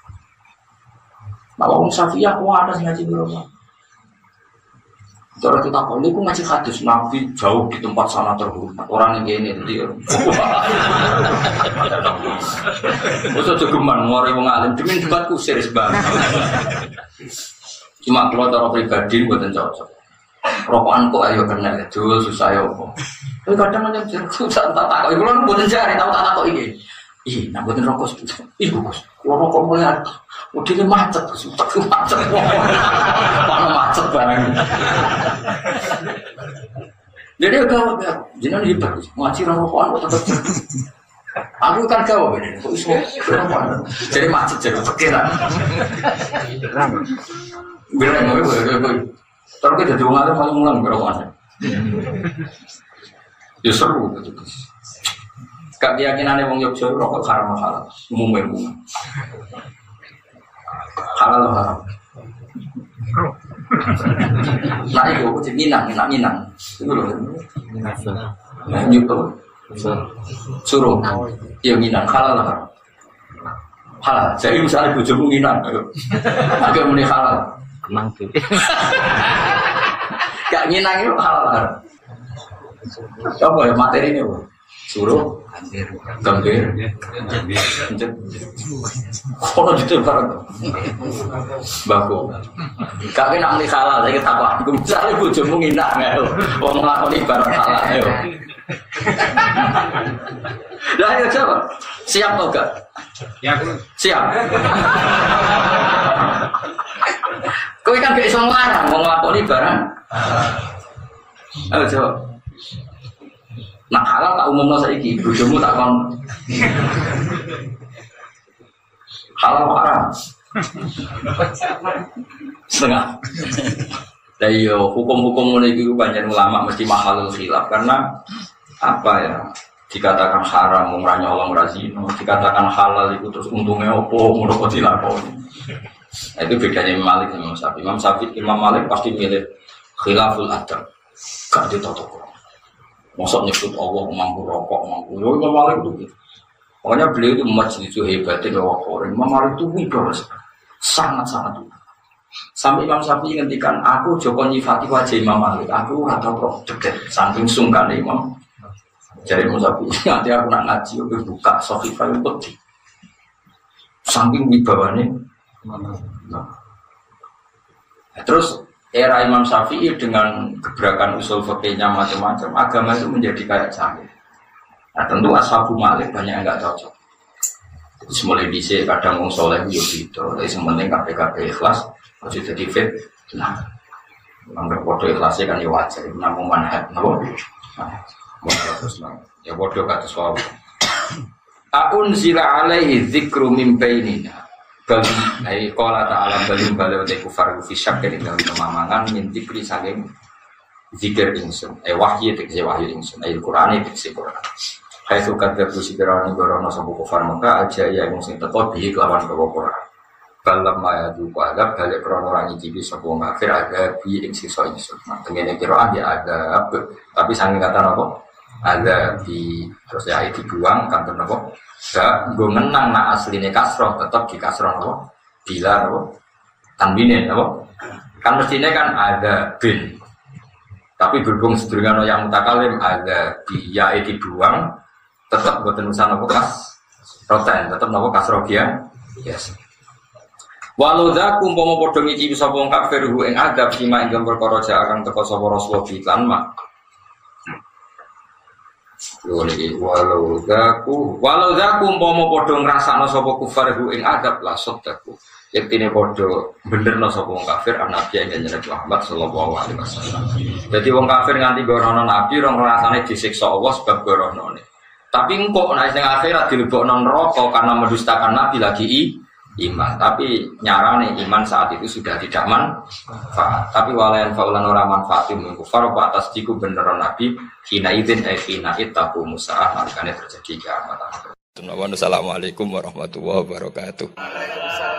Nah orang Syafi'i aku ada ngaji berokan. Cara kita kok niku ngaji hadis Nabi jauh di tempat sana terhormat. Orang yang gini dia. Wes aja geman ngore wong alim demi debatku serius banget. Cuma kalau cara pribadi mboten cocok. Rokokan kok ayo kena dul susah yo kok. Tapi kadang aja susah tak tak kok kula mboten jare tau tak kok iki. Ih, nak mboten rokok sepuh. Ih, Gus. Kula rokok mulai udine macet, Gus. Tak macet. Mana macet barang. Jadi kalau jenengan hebat, ngaji rokokan kok tetep. Aku kan gawe ben, kok iso rokokan. Jadi macet jadi pikiran. Bilang mau gue, terus kita jadi orang paling mulang rokokan. Ya seru gitu. Gak keyakinannya wong Yogyakarta rokok haram halal, umumnya umum. Halal haram. Nah itu aku jadi minang, minang minang. Itu loh. Nah nyuruh, suruh. Iya minang halal haram. Halal. Jadi misalnya bujumu minang, agak muni halal. Kenang tuh. Gak minang itu halal haram. Coba ya materi ini, suruh. Gambir, gambir, kono gitu barang, baku. Kami nak ni halal, saya kita apa? Aku misalnya bujumu nginak nggak, orang melakukan ibarat halal, ayo. Dah ayo coba, siap atau enggak? Siap. Kau kan bisa ngelarang, mau melakukan ibarat. Ayo coba. Nah halal tak umumnya saiki, bojomu tak kon. Halal haram. Setengah. Dari hukum-hukum mulai itu banyak ulama mesti mahalul khilaf karena apa ya? Dikatakan haram mengurangi Allah merazino, dikatakan halal itu terus untungnya opo, merokok dilakoni. Nah, itu bedanya Imam Malik dan Imam Syafi'i. Imam Syafi'i, Imam Malik pasti milih khilaful adab, gak ditotok. Masa nyebut Allah mampu rokok, mampu yo Imam Malik itu gitu. Pokoknya beliau itu majlis itu hebatnya rokok. Imam Malik itu wibawa sangat-sangat wibawa. Sampai Imam Syafi'i ngendikan aku Joko nyifati wajah Imam Malik. Aku rata roh deket, saking sungkan Imam. Jadi Imam Syafi'i nanti aku nak ngaji, aku buka Sohifah itu putih. Saking wibawanya. Nah. Terus era Imam Syafi'i dengan gebrakan usul fikihnya macam-macam, agama itu menjadi kayak canggih. Nah tentu ashabu Malik banyak yang nggak cocok. Terus mulai bisa kadang orang soleh itu gitu, tapi sementing K P K P ikhlas, harus jadi fit. Nah, anggap bodoh ikhlasnya kan ya wajar, namun manhat, namun ya bodoh kata suami. Aun zila alaihi dzikru min bainina. Bagi, ay qala ta'ala balim balaw te kufar fi syakkin dalam pemamangan min dzikri saking zikir ingsun. Eh wahyu te wahyu ingsun, ay Qur'an te Qur'an. Haitsu kadzabu sikirani gorono sabu kufar maka aja ya wong sing teko bi kelawan bawa Quran. balam maya duka adab balik krono orang nyicipi sapa kafir ada bi ing sisa ingsun. Nah, tengene kira ya ada tapi saking kata apa? Ada di terus ya dibuang kantor apa? Gak nggo ngenang nak asline kasroh tetap di kasroh apa? Bila apa? Tanwine apa? Kan mestinya kan ada bin. Tapi berhubung sedurungan yang mutakalim ada di ya dibuang tetap boten usaha apa kas roten tetap apa kasroh dia. Yes. Walau zakum pomo padha ngicipi sapa wong kafir hu ing adab sima ing perkara akan teko sapa Rasulullah lan mak. Lho iki walau zaku walau zakum pomo padha ngrasakno sapa kufar hu ing adab la sodaku. Yektine padha benerno sapa wong kafir nabi ing jeneng Muhammad sallallahu alaihi wasallam. Dadi wong kafir nganti gorono nabi rong rasane disiksa Allah sebab goronone. Tapi engko nek ning akhirat dilebokno neraka karena mendustakan nabi lagi i iman, tapi nyarane iman saat itu sudah tidak manfaat. Tapi walayan faulan ora manfaatin kufar apa atas jiku beneran nabi hina idzin ai hina ittaqu musaah makane terjadi kiamat. Assalamualaikum warahmatullahi wabarakatuh.